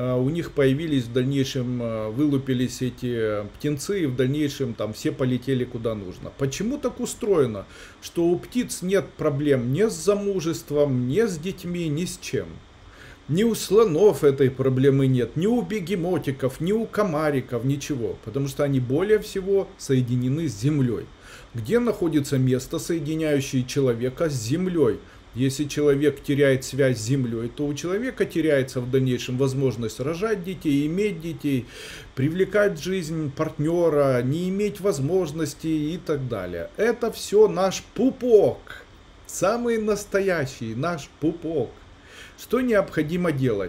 в дальнейшем, вылупились эти птенцы, и в дальнейшем там все полетели куда нужно. Почему так устроено, что у птиц нет проблем ни с замужеством, ни с детьми, ни с чем? Ни у слонов этой проблемы нет, ни у бегемотиков, ни у комариков, ничего. Потому что они более всего соединены с Землей. Где находится место, соединяющее человека с Землей? Если человек теряет связь с Землей, то у человека теряется в дальнейшем возможность рожать детей, иметь детей, привлекать в жизнь партнера, не иметь возможностей и так далее. Это все наш пупок, самый настоящий наш пупок. Что необходимо делать?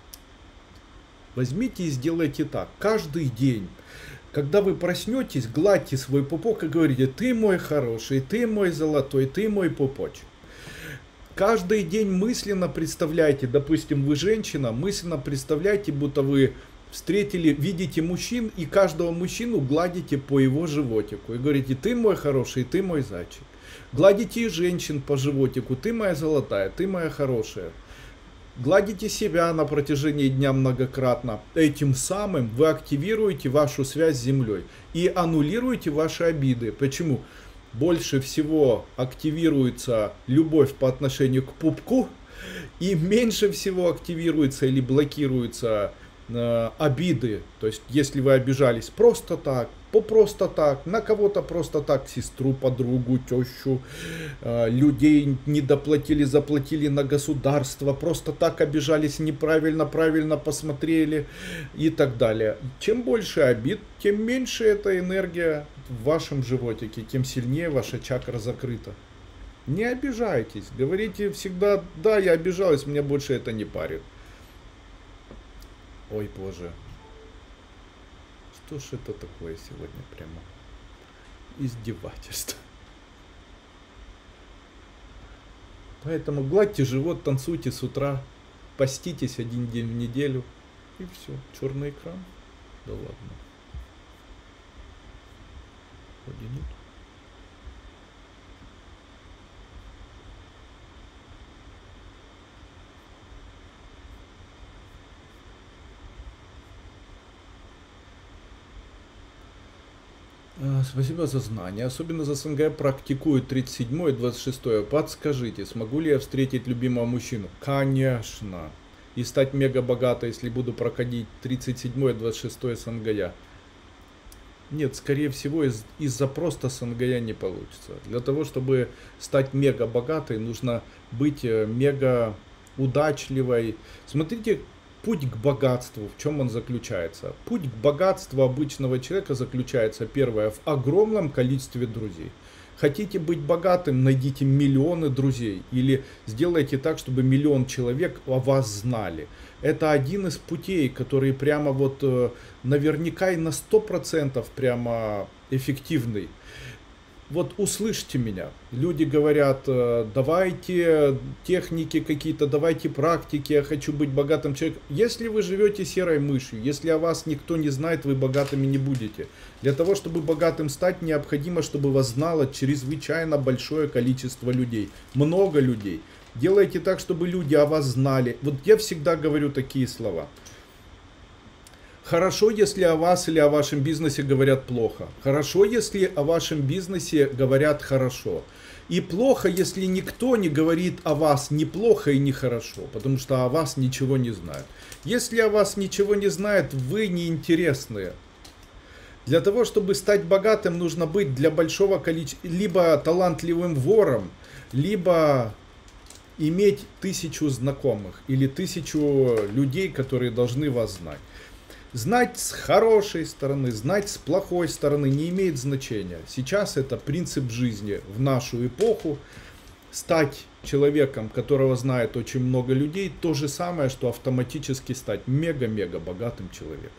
Возьмите и сделайте так. Каждый день, когда вы проснетесь, гладьте свой пупок и говорите: ты мой хороший, ты мой золотой, ты мой пупочек. Каждый день мысленно представляйте, допустим, вы женщина, мысленно представляйте, будто вы видите мужчин, и каждого мужчину гладите по его животику. И говорите: ты мой хороший, ты мой зайчик. Гладите и женщин по животику: ты моя золотая, ты моя хорошая. Гладите себя на протяжении дня многократно. Этим самым вы активируете вашу связь с Землей и аннулируете ваши обиды. Почему? Больше всего активируется любовь по отношению к пупку, и меньше всего активируется или блокируются обиды. То есть, если вы обижались просто так, на кого-то просто так, сестру, подругу, тещу, людей не доплатили, заплатили на государство, просто так обижались, правильно посмотрели и так далее. Чем больше обид, тем меньше эта энергия в вашем животике, тем сильнее ваша чакра закрыта. Не обижайтесь, говорите всегда: да, я обижалась, меня больше это не парит. Ой, Боже. Что ж это такое сегодня прямо? Издевательство. Поэтому гладьте живот, танцуйте с утра, поститесь один день в неделю, и все. Черный экран? Да ладно. Вроде нет. Спасибо за знания. Особенно за СНГ практикую 37 и 26. Подскажите, смогу ли я встретить любимого мужчину? Конечно. И стать мега богатой, если буду проходить 37 и 26 СНГ. Нет, скорее всего, из-за просто СНГ не получится. Для того, чтобы стать мега богатой, нужно быть мега удачливой. Смотрите, путь к богатству, в чем он заключается? Путь к богатству обычного человека заключается, первое, в огромном количестве друзей. Хотите быть богатым, найдите миллионы друзей. Или сделайте так, чтобы миллион человек о вас знали. Это один из путей, который прямо вот наверняка и на 100% прямо эффективный. Вот услышьте меня. Люди говорят: давайте техники какие-то, давайте практики, я хочу быть богатым человеком. Если вы живете серой мышью, если о вас никто не знает, вы богатыми не будете. Для того, чтобы богатым стать, необходимо, чтобы вас знало чрезвычайно большое количество людей. Много людей. Делайте так, чтобы люди о вас знали. Вот я всегда говорю такие слова. Хорошо, если о вас или о вашем бизнесе говорят плохо. Хорошо, если о вашем бизнесе говорят хорошо. И плохо, если никто не говорит о вас ни плохо и ни хорошо, потому что о вас ничего не знают. Если о вас ничего не знают, вы неинтересные. Для того, чтобы стать богатым, нужно быть для большого количества либо талантливым вором, либо иметь 1000 знакомых или 1000 людей, которые должны вас знать. Знать с хорошей стороны, знать с плохой стороны не имеет значения. Сейчас это принцип жизни в нашу эпоху. Стать человеком, которого знает очень много людей, то же самое, что автоматически стать мега-мега богатым человеком.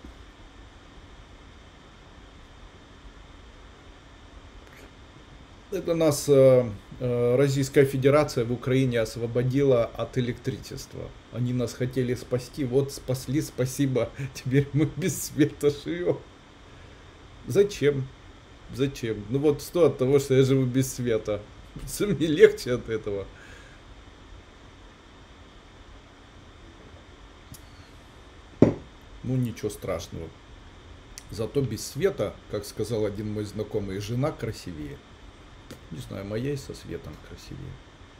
Это нас Российская Федерация в Украине освободила от электричества. Они нас хотели спасти, вот спасли, спасибо. Теперь мы без света живем. Зачем? Зачем? Ну вот что от того, что я живу без света? Мне легче от этого. Ну ничего страшного. Зато без света, как сказал один мой знакомый, жена красивее. Не знаю, моя и со светом красивее.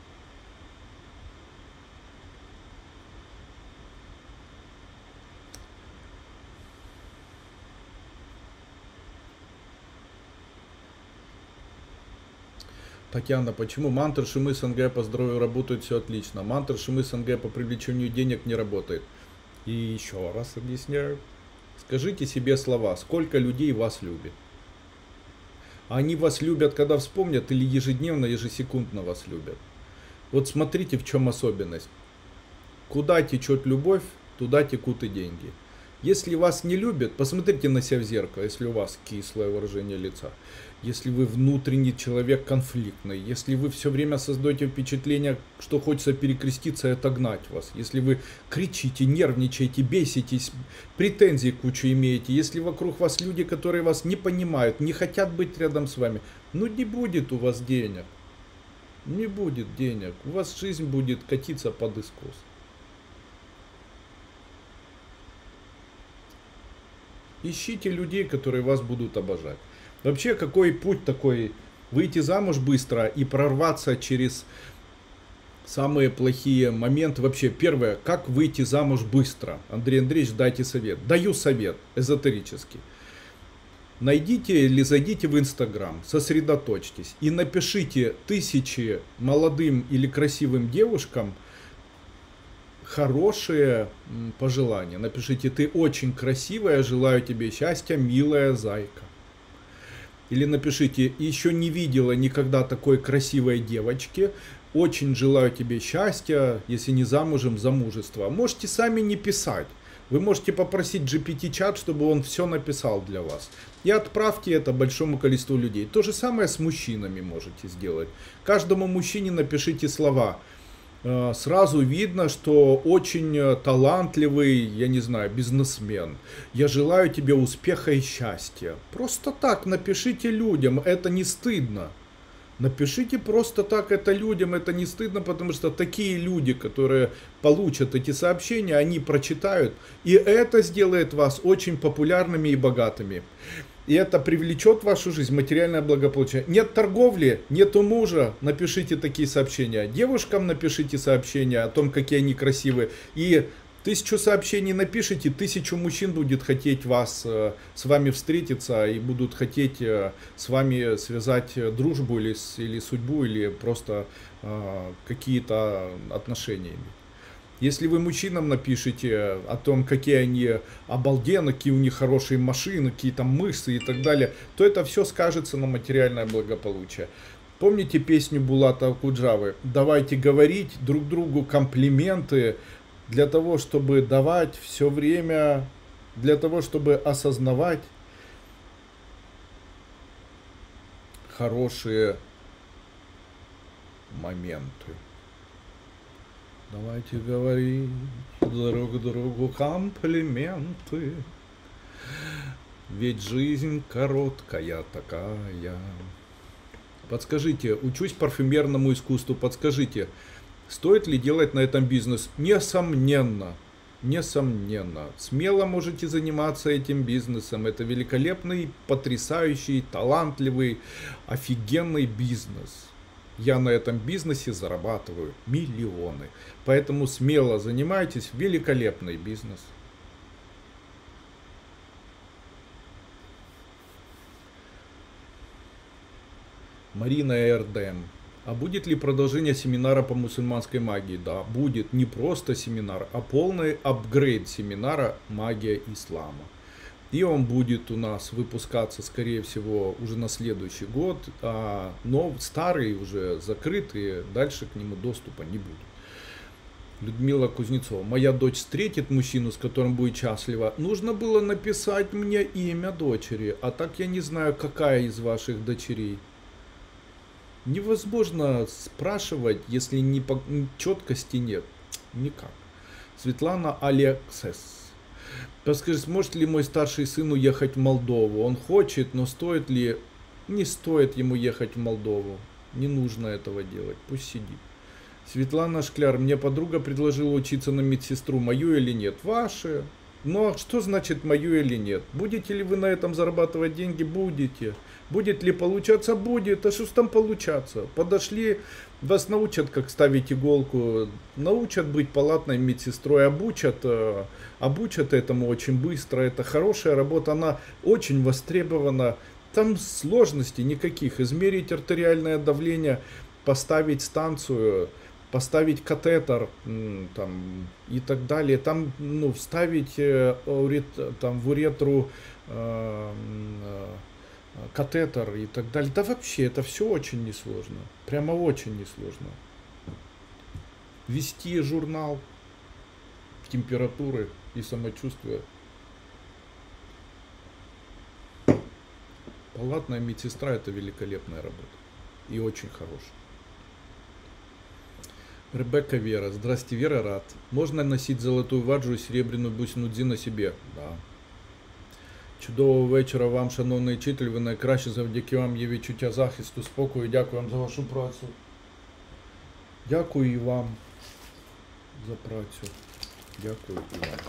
Татьяна, почему мантры мы СНГ по здоровью работают все отлично? Мантры мы СНГ по привлечению денег не работает. И еще раз объясняю. Скажите себе слова, сколько людей вас любит. Они вас любят, когда вспомнят, или ежедневно, ежесекундно вас любят. Вот смотрите, в чем особенность. Куда течет любовь, туда текут и деньги. Если вас не любят, посмотрите на себя в зеркало, если у вас кислое выражение лица. Если вы внутренний человек конфликтный, если вы все время создаете впечатление, что хочется перекреститься и отогнать вас, если вы кричите, нервничаете, беситесь, претензий кучу имеете, если вокруг вас люди, которые вас не понимают, не хотят быть рядом с вами, ну не будет у вас денег. Не будет денег. У вас жизнь будет катиться под искос. Ищите людей, которые вас будут обожать. Вообще, какой путь такой? Выйти замуж быстро и прорваться через самые плохие моменты. Вообще, первое, как выйти замуж быстро? Андрей Андреевич, дайте совет. Даю совет, эзотерический. Найдите или зайдите в Инстаграм, сосредоточьтесь и напишите 1000 молодым или красивым девушкам хорошие пожелания. Напишите: ты очень красивая, желаю тебе счастья, милая зайка. Или напишите: еще не видела никогда такой красивой девочки, очень желаю тебе счастья, если не замужем, замужества. Можете сами не писать. Вы можете попросить GPT-чат, чтобы он все написал для вас. И отправьте это большому количеству людей. То же самое с мужчинами можете сделать. Каждому мужчине напишите слова. Сразу видно, что очень талантливый, я не знаю, бизнесмен. Я желаю тебе успеха и счастья. Просто так напишите людям, это не стыдно. Напишите просто так это людям, это не стыдно, потому что такие люди, которые получат эти сообщения, они прочитают, и это сделает вас очень популярными и богатыми. И это привлечет в вашу жизнь материальное благополучие. Нет торговли, нету мужа, напишите такие сообщения. Девушкам напишите сообщения о том, какие они красивые. И 1000 сообщений напишите, 1000 мужчин будет хотеть с вами встретиться и будут хотеть с вами связать дружбу или судьбу, или просто какие-то отношения. Если вы мужчинам напишите о том, какие они обалденные, какие у них хорошие машины, какие там мышцы и так далее, то это все скажется на материальное благополучие. Помните песню Булата Акуджавы? Давайте говорить друг другу комплименты для того, чтобы давать все время, для того, чтобы осознавать хорошие моменты. Давайте говорить друг другу комплименты, ведь жизнь короткая такая. Подскажите, учусь парфюмерному искусству, подскажите, стоит ли делать на этом бизнес? Несомненно, несомненно. Смело можете заниматься этим бизнесом. Это великолепный, потрясающий, талантливый, офигенный бизнес. Я на этом бизнесе зарабатываю миллионы. Поэтому смело занимайтесь, великолепный бизнес. Марина РДМ. А будет ли продолжение семинара по мусульманской магии? Да, будет не просто семинар, а полный апгрейд семинара «Магия ислама». И он будет у нас выпускаться, скорее всего, уже на следующий год, но старый уже закрытый, дальше к нему доступа не будет. Людмила Кузнецова. Моя дочь встретит мужчину, с которым будет счастлива. Нужно было написать мне имя дочери, а так я не знаю, какая из ваших дочерей. Невозможно спрашивать, если четкости нет. Никак. Светлана Алексес. Подскажи, сможет ли мой старший сын уехать в Молдову? Он хочет, но стоит ли Не стоит ему ехать в Молдову. Не нужно этого делать. Пусть сидит. Светлана Шкляр. Мне подруга предложила учиться на медсестру. Мою или нет? Ваше. Но что значит мою или нет? Будете ли вы на этом зарабатывать деньги? Будете. Будет ли получаться? Будет. А что ж там получаться? Подошли, вас научат, как ставить иголку, научат быть палатной медсестрой, обучат этому очень быстро. Это хорошая работа, она очень востребована. Там сложностей никаких. Измерить артериальное давление, поставить станцию, поставить катетер там, и так далее. Там вставить там, в уретру катетер и так далее. Да вообще это все очень несложно. Прямо очень несложно. Вести журнал температуры и самочувствия. Палатная медсестра — это великолепная работа. И очень хорошая. Ребекка Вера. Здрасте, Вера, рад. Можно носить золотую ваджу и серебряную бусину Дзі на себе? Да. Чудового вечора вам, шановний вчитель. Ви найкраще, завдяки вам є відчуття захисту, спокою. Дякую вам за вашу працю. Дякую і вам за працю. Дякую і вам.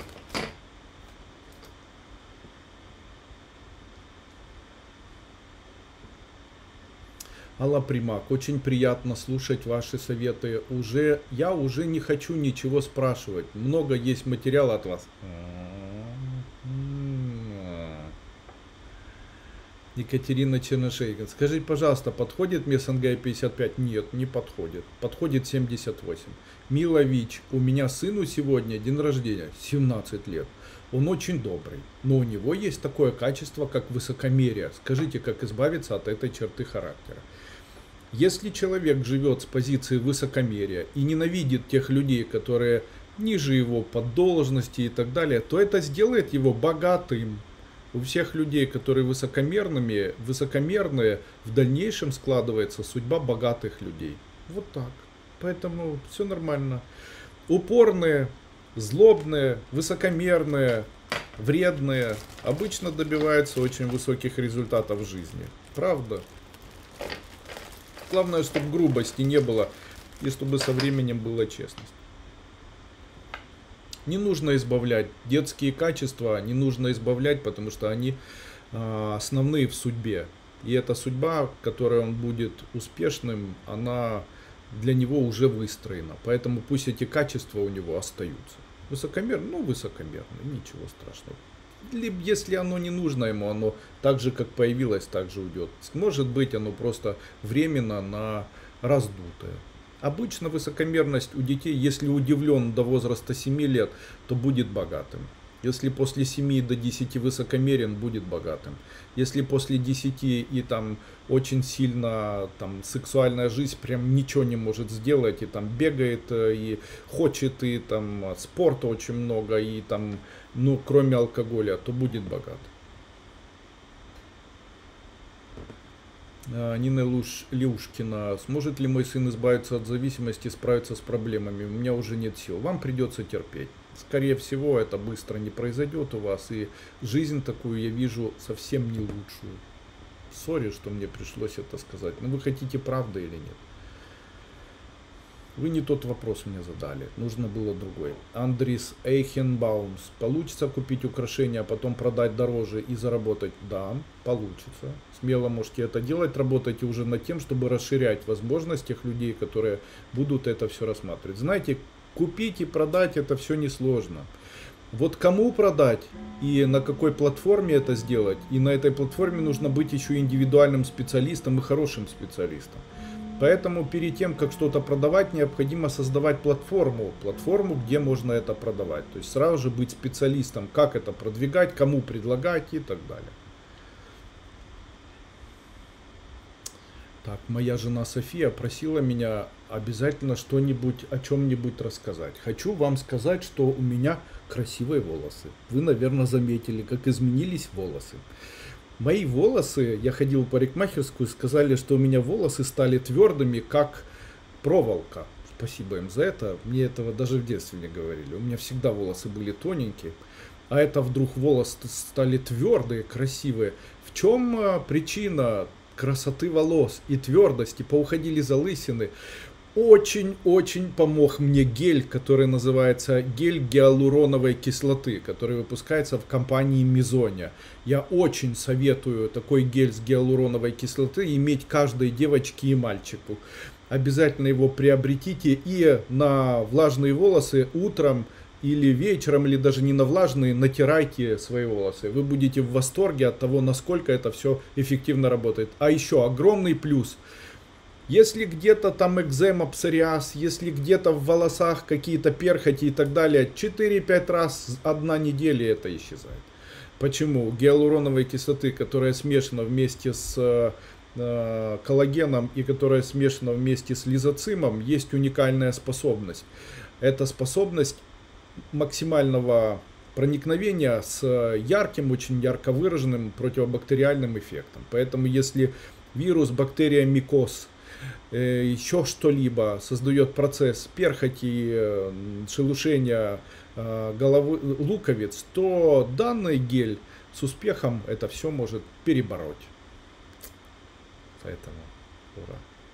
Алла Примак, очень приятно слушать ваши советы. Я уже не хочу ничего спрашивать. Много есть материала от вас. Екатерина Чернышейка. Скажите, пожалуйста, подходит мне СНГ 55? Нет, не подходит. Подходит 78. Мила Вич, у меня сыну сегодня день рождения, 17 лет. Он очень добрый, но у него есть такое качество, как высокомерие. Скажите, как избавиться от этой черты характера? Если человек живет с позиции высокомерия и ненавидит тех людей, которые ниже его по должности и так далее, то это сделает его богатым. У всех людей, которые высокомерные, в дальнейшем складывается судьба богатых людей. Вот так. Поэтому все нормально. Упорные, злобные, высокомерные, вредные обычно добиваются очень высоких результатов в жизни. Правда? Главное, чтобы грубости не было и чтобы со временем была честность. Не нужно избавлять детские качества, не нужно избавлять, потому что они основные в судьбе. И эта судьба, которой он будет успешным, она для него уже выстроена. Поэтому пусть эти качества у него остаются. Высокомерный, высокомерный, ничего страшного. Либо если оно не нужно ему, оно так же, как появилось, так же уйдет. Может быть, оно просто временно раздутое. Обычно высокомерность у детей, если удивлен до возраста 7 лет, то будет богатым. Если после 7 до 10 высокомерен, будет богатым. Если после 10 и там очень сильно там сексуальная жизнь прям ничего не может сделать, и там бегает, и хочет, и там спорта очень много, и там, кроме алкоголя, то будет богат. Нина Леушкина. Сможет ли мой сын избавиться от зависимости, справиться с проблемами? У меня уже нет сил. Вам придется терпеть. Скорее всего, это быстро не произойдет у вас. И жизнь такую я вижу совсем не лучшую. Сори, что мне пришлось это сказать. Но вы хотите правды или нет? Вы не тот вопрос мне задали. Нужно было другой. Андрис Эйхенбаумс. Получится купить украшения, а потом продать дороже и заработать? Да, получится. Смело можете это делать. Работайте уже над тем, чтобы расширять возможность тех людей, которые будут это все рассматривать. Знаете, купить и продать это все несложно. Вот кому продать и на какой платформе это сделать. И на этой платформе нужно быть еще индивидуальным специалистом и хорошим специалистом. Поэтому перед тем, как что-то продавать, необходимо создавать платформу, где можно это продавать. То есть сразу же быть специалистом, как это продвигать, кому предлагать и так далее. Так, моя жена София просила меня обязательно что-нибудь, о чем-нибудь рассказать. Хочу вам сказать, что у меня красивые волосы. Вы, наверное, заметили, как изменились волосы. Мои волосы, я ходил в парикмахерскую, сказали, что у меня волосы стали твердыми, как проволока. Спасибо им за это. Мне этого даже в детстве не говорили. У меня всегда волосы были тоненькие. А это вдруг волосы стали твердые, красивые. В чем причина? красоты волос и твердости, поуходили залысины. Очень-очень помог мне гель, который называется гель гиалуроновой кислоты, который выпускается в компании Мизоня. Я очень советую такой гель с гиалуроновой кислоты иметь каждой девочке и мальчику. Обязательно его приобретите и на влажные волосы утром или вечером, или даже не на влажные, натирайте свои волосы. Вы будете в восторге от того, насколько это все эффективно работает. А еще огромный плюс. Если где-то там экзема, псориаз, если где-то в волосах какие-то перхоти и так далее, 4-5 раз одна неделя это исчезает. Почему? Гиалуроновой кислоты, которая смешана вместе с коллагеном и которая смешана вместе с лизоцимом, есть уникальная способность. Это способность максимального проникновения с ярким, очень ярко выраженным противобактериальным эффектом. Поэтому если вирус, бактерия, микоз, еще что-либо создает процесс перхоти, шелушения головы луковиц, то данный гель с успехом это все может перебороть. Поэтому ура.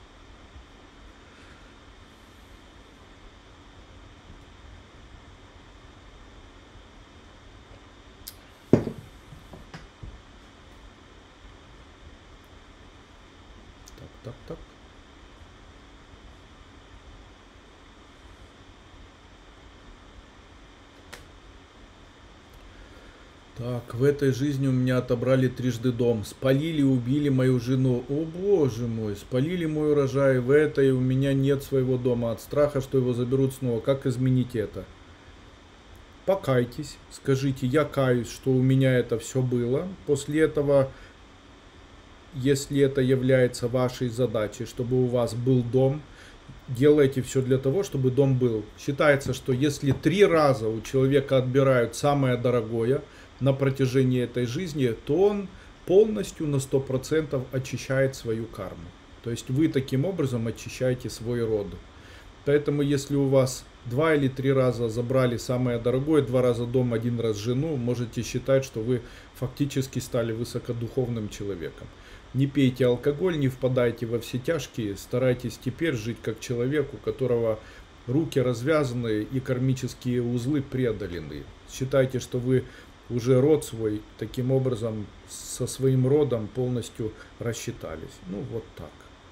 Так. Так, в этой жизни у меня отобрали трижды дом. Спалили, убили мою жену. О боже мой, спалили мой урожай. В этой у меня нет своего дома. От страха, что его заберут снова. Как изменить это? Покайтесь. Скажите, я каюсь, что у меня это все было. После этого, если это является вашей задачей, чтобы у вас был дом, делайте все для того, чтобы дом был. Считается, что если 3 раза у человека отбирают самое дорогое на протяжении этой жизни, то он полностью на 100% очищает свою карму. То есть вы таким образом очищаете свой род. Поэтому если у вас 2 или 3 раза забрали самое дорогое, 2 раза дом, 1 раз жену, можете считать, что вы фактически стали высокодуховным человеком. Не пейте алкоголь, не впадайте во все тяжкие, старайтесь теперь жить как человек, у которого руки развязаны и кармические узлы преодолены. Считайте, что вы уже род свой таким образом со своим родом полностью рассчитались. Ну вот так.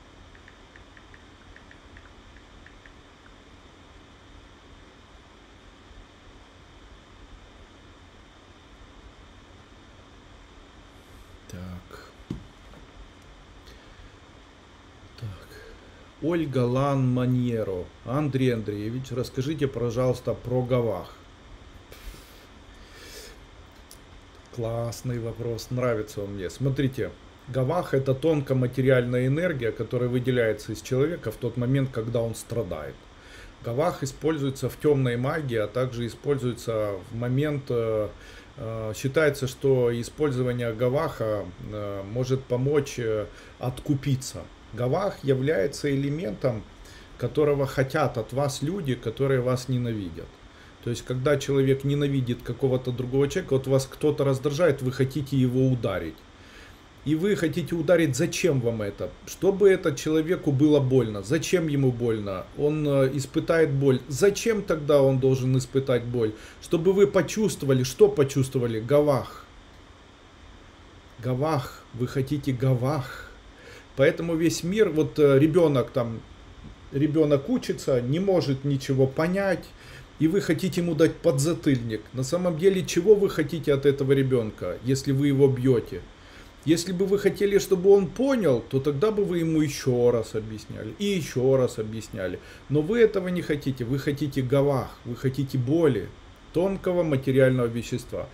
Ольга Лан Маньеро. Андрей Андреевич, расскажите, пожалуйста, про Гавах. Классный вопрос, нравится он мне. Смотрите, Гавах — это тонкоматериальная энергия, которая выделяется из человека в тот момент, когда он страдает. Гавах используется в темной магии, а также используется в момент... Считается, что использование Гаваха может помочь откупиться. Гавах является элементом, которого хотят от вас люди, которые вас ненавидят. То есть, когда человек ненавидит какого-то другого человека, вот вас кто-то раздражает, вы хотите его ударить. И вы хотите ударить, зачем вам это? Чтобы это человеку было больно. Зачем ему больно? Он испытает боль. Зачем тогда он должен испытать боль? Чтобы вы почувствовали, что почувствовали? Гавах. Гавах. Вы хотите Гавах. Поэтому весь мир, вот ребенок учится, не может ничего понять, и вы хотите ему дать подзатыльник. На самом деле, чего вы хотите от этого ребенка, если вы его бьете? Если бы вы хотели, чтобы он понял, то тогда бы вы ему еще раз объясняли и еще раз объясняли. Но вы этого не хотите, вы хотите Гавах, вы хотите боли, тонкого материального вещества.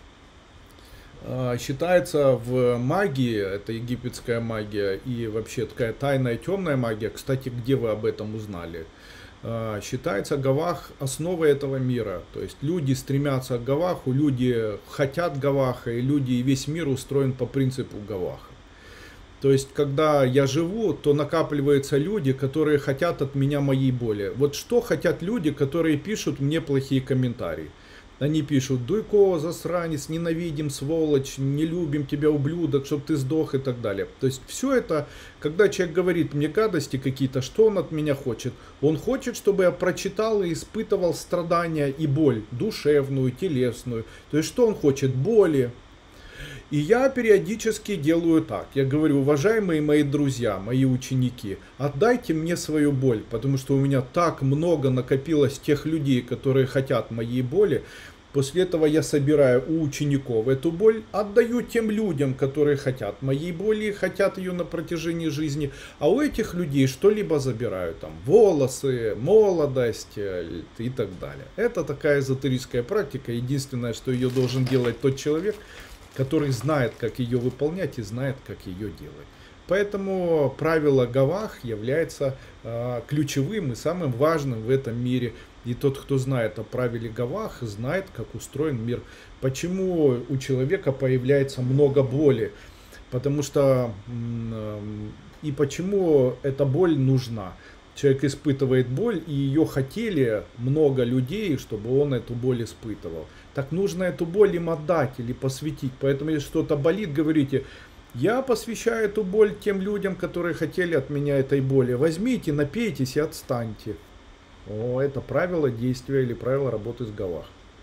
Считается в магии, это египетская магия и вообще такая тайная темная магия, кстати, где вы об этом узнали? Считается Гавах основой этого мира, то есть люди стремятся к Гаваху, люди хотят Гаваха, и люди, и весь мир устроен по принципу Гаваха. То есть, когда я живу, то накапливаются люди, которые хотят от меня моей боли. Вот что хотят люди, которые пишут мне плохие комментарии? Они пишут: Дуйко, засранец, ненавидим, сволочь, не любим тебя, ублюдок, чтоб ты сдох и так далее. То есть все это, когда человек говорит мне гадости какие-то, что он от меня хочет? Он хочет, чтобы я прочитал и испытывал страдания и боль, душевную, телесную. То есть что он хочет? Боли. И я периодически делаю так. Я говорю: уважаемые мои друзья, мои ученики, отдайте мне свою боль, потому что у меня так много накопилось тех людей, которые хотят моей боли. После этого я собираю у учеников эту боль, отдаю тем людям, которые хотят моей боли и хотят ее на протяжении жизни. А у этих людей что-либо забираю, там волосы, молодость и так далее. Это такая эзотерическая практика. Единственное, что ее должен делать тот человек, который знает, как ее выполнять и знает, как ее делать. Поэтому правило Гавах является ключевым и самым важным в этом мире. И тот, кто знает о правиле Гавах, знает, как устроен мир. Почему у человека появляется много боли? Потому что и почему эта боль нужна? Человек испытывает боль, и ее хотели много людей, чтобы он эту боль испытывал. Так нужно эту боль им отдать или посвятить. Поэтому, если что-то болит, говорите: я посвящаю эту боль тем людям, которые хотели от меня этой боли. Возьмите, напейтесь и отстаньте. О, это правило действия или правило работы с Гавах.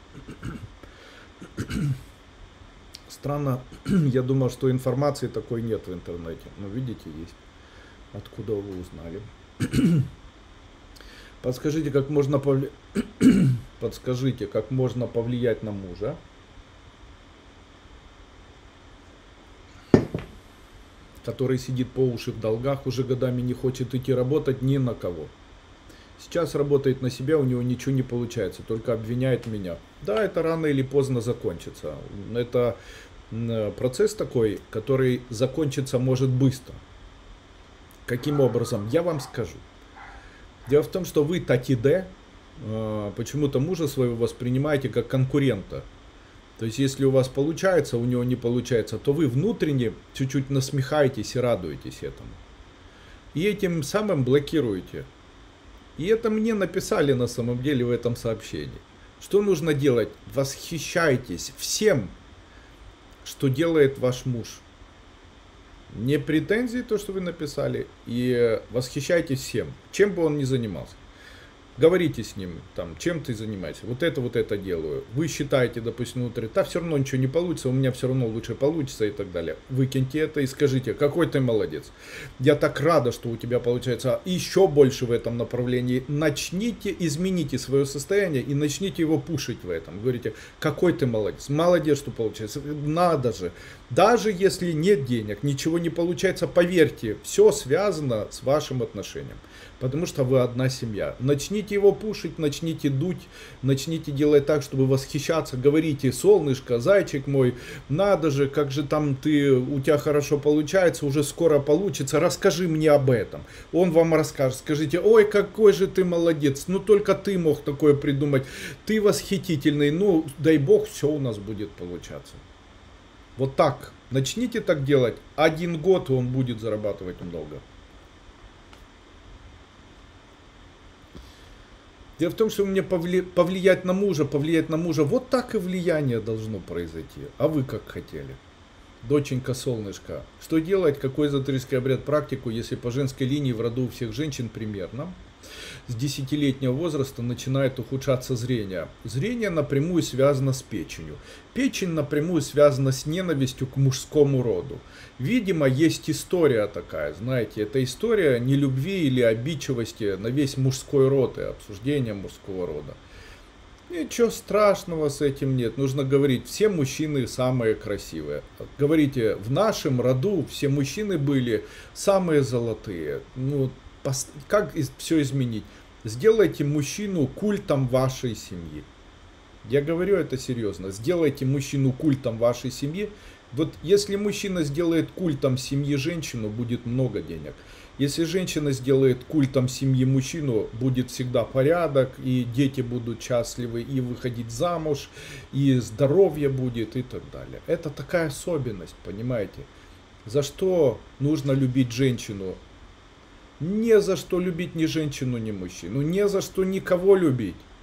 Странно, я думал, что информации такой нет в интернете. Но видите, есть. Откуда вы узнали? Подскажите, как можно Подскажите, как можно повлиять на мужа, который сидит по уши в долгах, уже годами не хочет идти работать ни на кого. Сейчас работает на себя, у него ничего не получается, только обвиняет меня. Да, это рано или поздно закончится. Это процесс такой, который закончится может быстро. Каким образом? Я вам скажу. Дело в том, что вы Татиде почему-то мужа своего воспринимаете как конкурента. То есть, если у вас получается, у него не получается, то вы внутренне чуть-чуть насмехаетесь и радуетесь этому. И этим самым блокируете. И это мне написали на самом деле в этом сообщении. Что нужно делать? Восхищайтесь всем, что делает ваш муж. Не претензии, то, что вы написали, и восхищайтесь всем, чем бы он ни занимался. Говорите с ним, там, чем ты занимаешься, вот это делаю. Вы считаете, допустим, внутри, да, все равно ничего не получится, у меня все равно лучше получится и так далее. Выкиньте это и скажите: какой ты молодец. Я так рада, что у тебя получается еще больше в этом направлении. Начните, измените свое состояние и начните его пушить в этом. Говорите: какой ты молодец, молодец, что получается, надо же. Даже если нет денег, ничего не получается, поверьте, все связано с вашим отношением. Потому что вы одна семья. Начните его пушить, начните дуть, начните делать так, чтобы восхищаться. Говорите: солнышко, зайчик мой, надо же, как же там у тебя хорошо получается, уже скоро получится, расскажи мне об этом. Он вам расскажет, скажите: ой, какой же ты молодец, ну только ты мог такое придумать, ты восхитительный, ну дай бог, все у нас будет получаться. Вот так, начните так делать, 1 год он будет зарабатывать много. Дело в том, что мне повлиять на мужа, вот так и влияние должно произойти. А вы как хотели? Доченька, солнышко, что делать, какой эзотерический обряд, практику, если по женской линии в роду у всех женщин примерно с 10-летнего возраста начинает ухудшаться зрение. Зрение напрямую связано с печенью. Печень напрямую связана с ненавистью к мужскому роду. Видимо, есть история такая, знаете, это история нелюбви или обидчивости на весь мужской род и обсуждение мужского рода. Ничего страшного с этим нет. Нужно говорить: все мужчины самые красивые. Говорите: в нашем роду все мужчины были самые золотые. Ну, как все изменить? Сделайте мужчину культом вашей семьи. Я говорю это серьезно. Сделайте мужчину культом вашей семьи. Вот если мужчина сделает культом семьи женщину, будет много денег. Если женщина сделает культом семьи мужчину, будет всегда порядок, и дети будут счастливы, и выходить замуж, и здоровье будет, и так далее. Это такая особенность, понимаете? За что нужно любить женщину? Не за что любить ни женщину, ни мужчину. Не за что никого любить.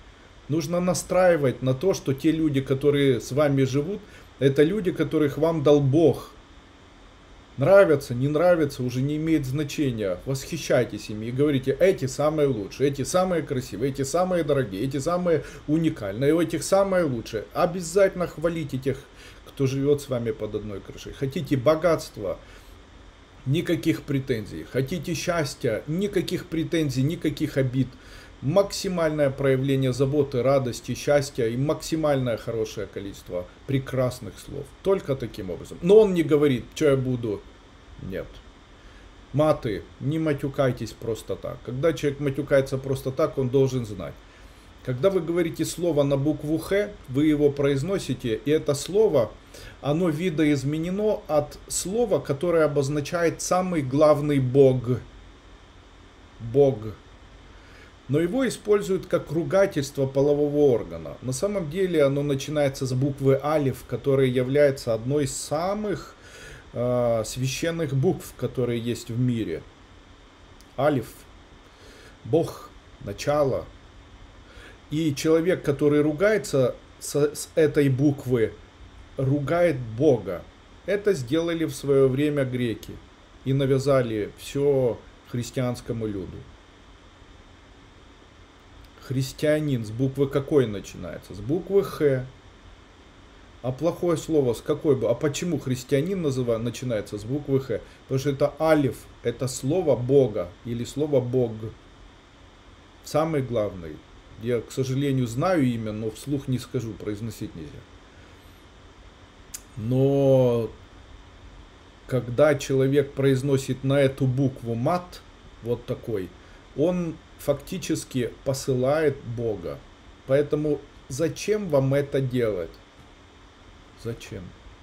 Нужно настраивать на то, что те люди, которые с вами живут, это люди, которых вам дал Бог. Нравятся, не нравятся, уже не имеет значения. Восхищайтесь ими и говорите, эти самые лучшие, эти самые красивые, эти самые дорогие, эти самые уникальные, этих самые лучшие. Обязательно хвалите тех, кто живет с вами под одной крышей. Хотите богатства? Никаких претензий. Хотите счастья? Никаких претензий, никаких обид. Максимальное проявление заботы, радости, счастья и максимальное хорошее количество прекрасных слов. Только таким образом. Но он не говорит, что я буду. Нет. Маты, не матюкайтесь просто так. Когда человек матюкается просто так, он должен знать. Когда вы говорите слово на букву Х, вы его произносите, и это слово, оно видоизменено от слова, которое обозначает самый главный Бог. Бог. Но его используют как ругательство полового органа. На самом деле оно начинается с буквы Алиф, которая является одной из самых священных букв, которые есть в мире. Алиф. Бог. Начало. И человек, который ругается с этой буквы, ругает Бога. Это сделали в свое время греки. И навязали все христианскому люду. Христианин с буквы какой начинается? С буквы Х. А плохое слово с какой бы? А почему христианин начинается с буквы Х? Потому что это алиф, это слово Бога или слово Бог. Самый главный. Я, к сожалению, знаю имя, но вслух не скажу, произносить нельзя. Но когда человек произносит на эту букву мат, вот такой, он фактически посылает Бога. Поэтому зачем вам это делать? Зачем?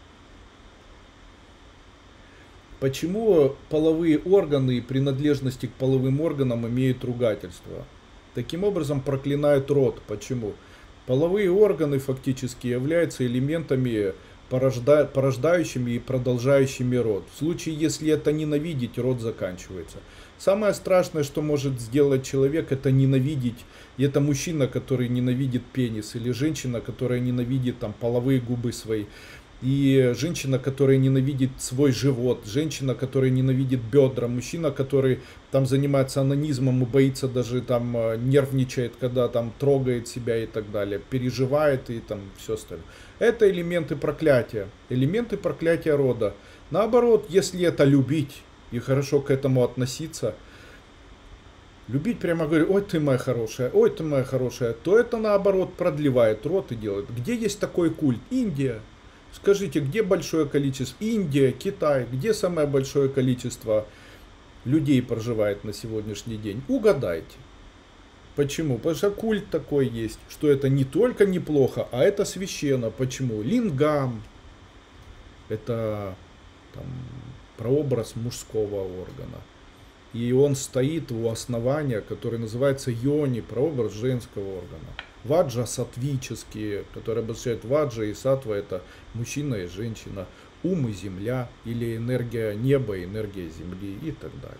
Почему половые органы и принадлежности к половым органам имеют ругательство? Таким образом проклинают род. Почему? Половые органы фактически являются элементами, порождающими и продолжающими род. В случае, если это ненавидеть, род заканчивается. Самое страшное, что может сделать человек, это ненавидеть. И это мужчина, который ненавидит пенис, или женщина, которая ненавидит там половые губы свои. И женщина, которая ненавидит свой живот, женщина, которая ненавидит бедра, мужчина, который там занимается онанизмом и боится даже там нервничает, когда там трогает себя и так далее, переживает и там все остальное. Это элементы проклятия рода. Наоборот, если это любить и хорошо к этому относиться, любить прямо говорю, ой ты моя хорошая, то это наоборот продлевает род и делает. Где есть такой культ? Индия. Скажите, где большое количество? Индия, Китай. Где самое большое количество людей проживает на сегодняшний день? Угадайте. Почему? Потому что культ такой есть, что это не только неплохо, а это священно. Почему? Лингам. Это там, прообраз мужского органа. И он стоит у основания, который называется йони, прообраз женского органа. Ваджа сатвические, которые обозначают ваджа и сатва, это мужчина и женщина, ум и земля, или энергия неба, энергия земли и так далее.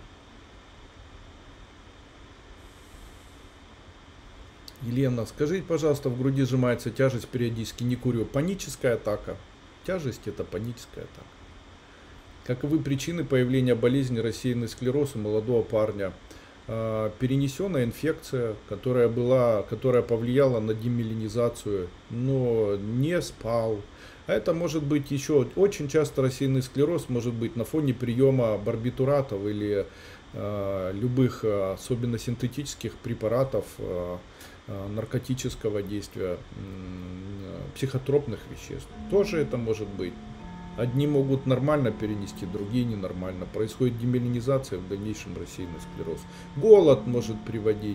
Елена, скажите, пожалуйста, в груди сжимается тяжесть периодически, не курю. Паническая атака. Тяжесть это паническая атака. Каковы причины появления болезни рассеянный склероз у молодого парня? Перенесенная инфекция, которая повлияла на демиелинизацию, но не спал. А это может быть еще очень часто рассеянный склероз может быть на фоне приема барбитуратов или любых, особенно синтетических препаратов, наркотического действия, психотропных веществ. Тоже это может быть. Одни могут нормально перенести, другие ненормально. Происходит демиелинизация, в дальнейшем рассеянный склероз. Голод может приводить.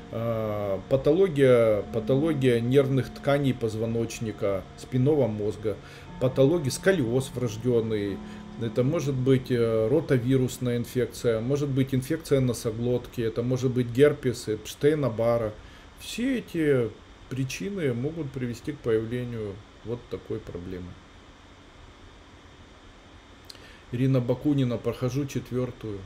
Патология нервных тканей позвоночника, спинного мозга. Патология, сколиоз врожденный. Это может быть ротавирусная инфекция, может быть инфекция носоглотки, это может быть герпес, Эпштейна-Барра. Все эти причины могут привести к появлению вот такой проблемы. Ирина Бакунина, прохожу 4-ю.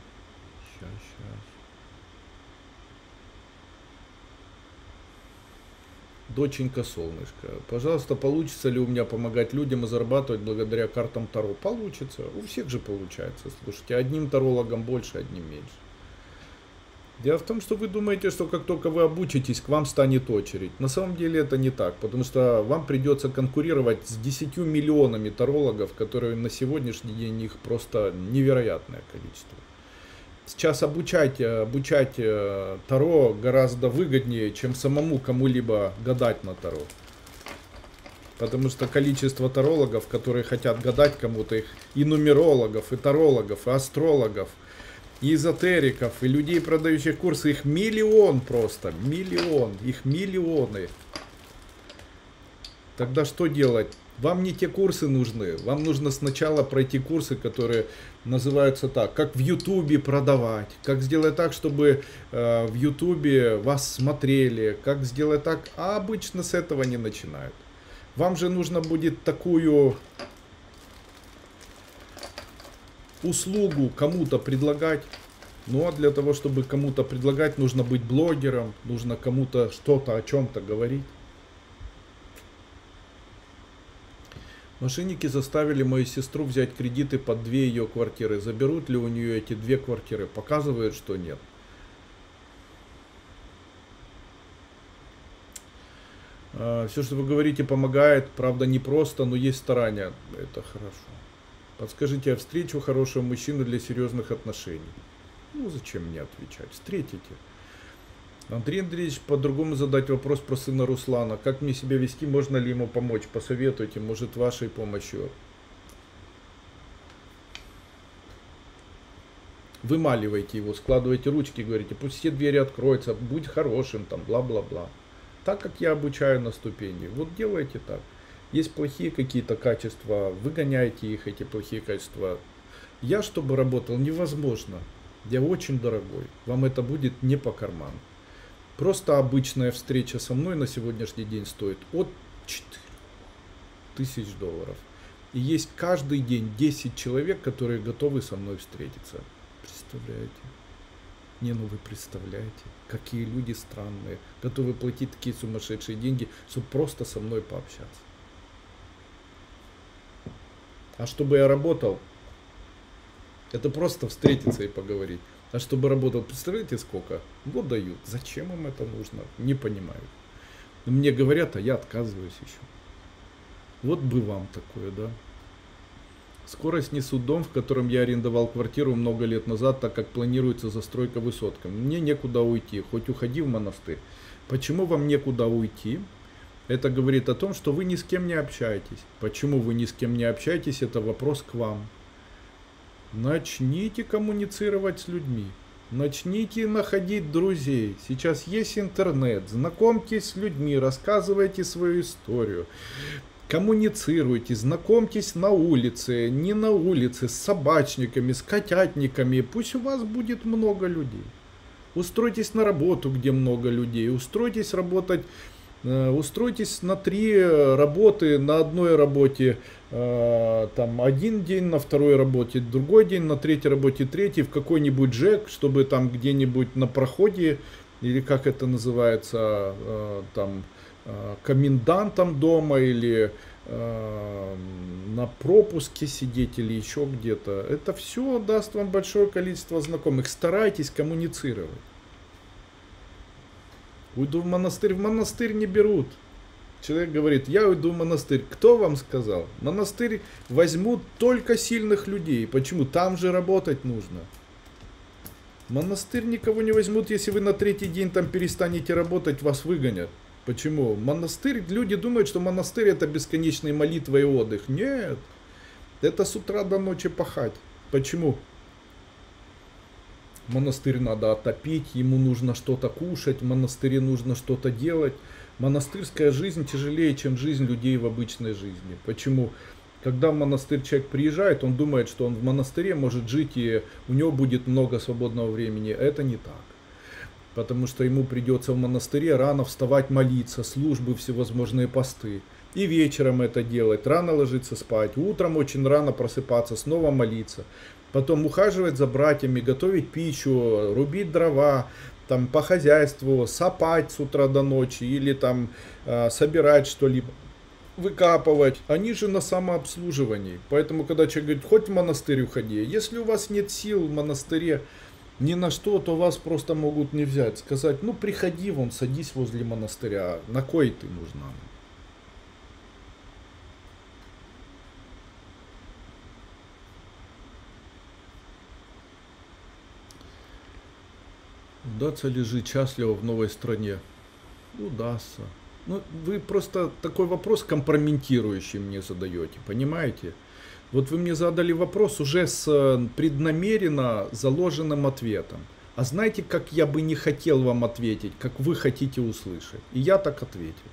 Сейчас. Доченька солнышко, пожалуйста, получится ли у меня помогать людям и зарабатывать благодаря картам Таро? Получится, у всех же получается, слушайте, одним тарологам больше, одним меньше. Дело в том, что вы думаете, что как только вы обучитесь, к вам станет очередь. На самом деле это не так, потому что вам придется конкурировать с 10 миллионами тарологов, которые на сегодняшний день их просто невероятное количество. Сейчас обучать Таро гораздо выгоднее, чем самому кому-либо гадать на Таро. Потому что количество тарологов, которые хотят гадать кому-то, их и нумерологов, и тарологов, и астрологов, и эзотериков, и людей, продающих курсы, их миллион просто, миллион, их миллионы. Тогда что делать? Вам не те курсы нужны, вам нужно сначала пройти курсы, которые называются так, как в Ютубе продавать, как сделать так, чтобы в Ютубе вас смотрели, как сделать так, а обычно с этого не начинают. Вам же нужно будет такую услугу кому-то предлагать. Ну а для того, чтобы кому-то предлагать, нужно быть блогером, нужно кому-то что-то о чем-то говорить. Мошенники заставили мою сестру взять кредиты под 2 ее квартиры. Заберут ли у нее эти 2 квартиры? Показывают, что нет. Все, что вы говорите, помогает. Правда, не просто, но есть старания. Это хорошо. Подскажите, я встречу хорошего мужчину для серьезных отношений? Ну, зачем мне отвечать? Встретите. Андрей Андреевич, по-другому задать вопрос про сына Руслана. Как мне себя вести, можно ли ему помочь? Посоветуйте, может, вашей помощью. Вымаливайте его, складывайте ручки, говорите, пусть все двери откроются, будь хорошим, там, бла-бла-бла. Так, как я обучаю на ступени. Вот делайте так. Есть плохие какие-то качества, выгоняйте их, эти плохие качества. Я, чтобы работал, невозможно. Я очень дорогой. Вам это будет не по карману. Просто обычная встреча со мной на сегодняшний день стоит от $4000. И есть каждый день 10 человек, которые готовы со мной встретиться. Представляете? Не, ну вы представляете, какие люди странные, готовы платить такие сумасшедшие деньги, чтобы просто со мной пообщаться. А чтобы я работал, это просто встретиться и поговорить. А чтобы работал, представляете, сколько? Вот дают. Зачем им это нужно? Не понимаю. Мне говорят, а я отказываюсь еще. Вот бы вам такое, да? Скоро снесут дом, в котором я арендовал квартиру много лет назад, так как планируется застройка высотками. Мне некуда уйти, хоть уходи в монастырь. Почему вам некуда уйти? Это говорит о том, что вы ни с кем не общаетесь. Почему вы ни с кем не общаетесь, это вопрос к вам. Начните коммуницировать с людьми. Начните находить друзей. Сейчас есть интернет. Знакомьтесь с людьми, рассказывайте свою историю. Коммуницируйте, знакомьтесь на улице, не на улице, с собачниками, с котятниками. Пусть у вас будет много людей. Устройтесь на работу, где много людей. Устройтесь работать. Устройтесь на 3 работы, на одной работе там 1 день, на второй работе другой день, на 3-й работе 3-й, в какой-нибудь джек, чтобы там где-нибудь на проходе, или как это называется, там комендантом дома, или на пропуске сидеть, или еще где-то. Это все даст вам большое количество знакомых. Старайтесь коммуницировать. Уйду в монастырь не берут. Человек говорит, я уйду в монастырь. Кто вам сказал? Монастырь возьмут только сильных людей. Почему? Там же работать нужно. Монастырь никого не возьмут, если вы на 3-й день там перестанете работать, вас выгонят. Почему? Монастырь, люди думают, что монастырь это бесконечная молитва и отдых. Нет. Это с утра до ночи пахать. Почему? Монастырь надо отопить, ему нужно что-то кушать, в монастыре нужно что-то делать. Монастырская жизнь тяжелее, чем жизнь людей в обычной жизни. Почему? Когда в монастырь человек приезжает, он думает, что он в монастыре может жить и у него будет много свободного времени. Это не так. Потому что ему придется в монастыре рано вставать, молиться, службы, всевозможные посты. И вечером это делать, рано ложиться спать, утром очень рано просыпаться, снова молиться. Потом ухаживать за братьями, готовить пищу, рубить дрова, там по хозяйству, сапать с утра до ночи или там собирать что-либо, выкапывать, они же на самообслуживании. Поэтому, когда человек говорит, хоть в монастырь уходи, если у вас нет сил в монастыре ни на что, то вас просто могут не взять. Сказать, ну приходи, вон, садись возле монастыря, на кой ты нужна? Удастся ли жить счастливо в новой стране? Удастся. Ну, вы просто такой вопрос компрометирующий мне задаете, понимаете? Вот вы мне задали вопрос уже с преднамеренно заложенным ответом. А знаете, как я бы не хотел вам ответить, как вы хотите услышать? И я так ответил.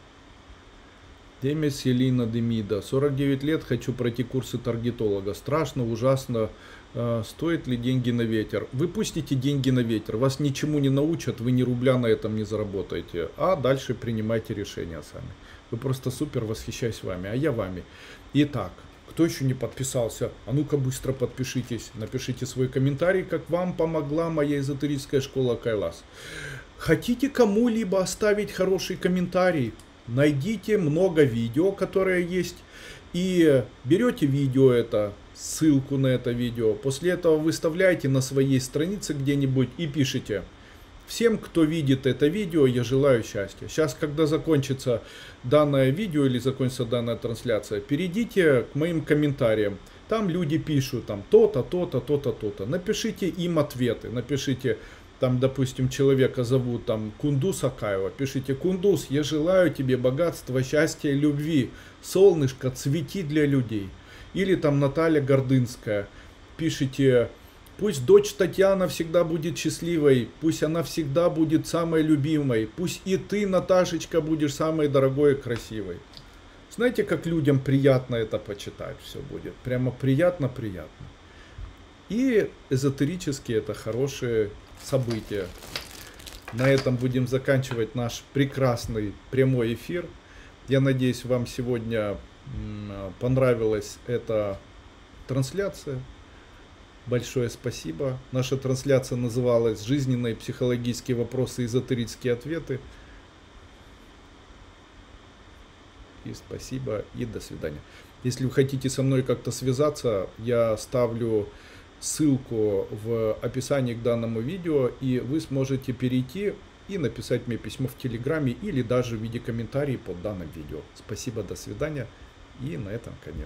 Демис Елина Демида. 49 лет, хочу пройти курсы таргетолога. Страшно, ужасно. Стоит ли деньги на ветер? Вы пустите деньги на ветер. Вас ничему не научат, вы ни рубля на этом не заработаете. А дальше принимайте решения сами. Вы просто супер, восхищаюсь вами, а я вами. Итак, кто еще не подписался? А ну-ка быстро подпишитесь. Напишите свой комментарий, как вам помогла моя эзотерическая школа Кайлас. Хотите кому-либо оставить хороший комментарий? Найдите много видео, которые есть, и берете видео это, ссылку на это видео, после этого выставляете на своей странице где-нибудь и пишите: всем, кто видит это видео, я желаю счастья. Сейчас, когда закончится данное видео или закончится данная трансляция, перейдите к моим комментариям. Там люди пишут там то-то, то-то, то-то, то-то. Напишите им ответы, напишите. Там, допустим, человека зовут там Кундус Акаева. Пишите: Кундус, я желаю тебе богатства, счастья и любви. Солнышко, цвети для людей. Или там Наталья Гордынская. Пишите: пусть дочь Татьяна всегда будет счастливой. Пусть она всегда будет самой любимой. Пусть и ты, Наташечка, будешь самой дорогой и красивой. Знаете, как людям приятно это почитать все будет. Прямо приятно-приятно. И эзотерически это хорошие события. На этом будем заканчивать наш прекрасный прямой эфир. Я надеюсь, вам сегодня понравилась эта трансляция. Большое спасибо. Наша трансляция называлась «Жизненные психологические вопросы и эзотерические ответы». И спасибо, и до свидания. Если вы хотите со мной как-то связаться, я ставлю ссылку в описании к данному видео, и вы сможете перейти и написать мне письмо в Телеграме или даже в виде комментариев под данным видео. Спасибо, до свидания, и на этом конец.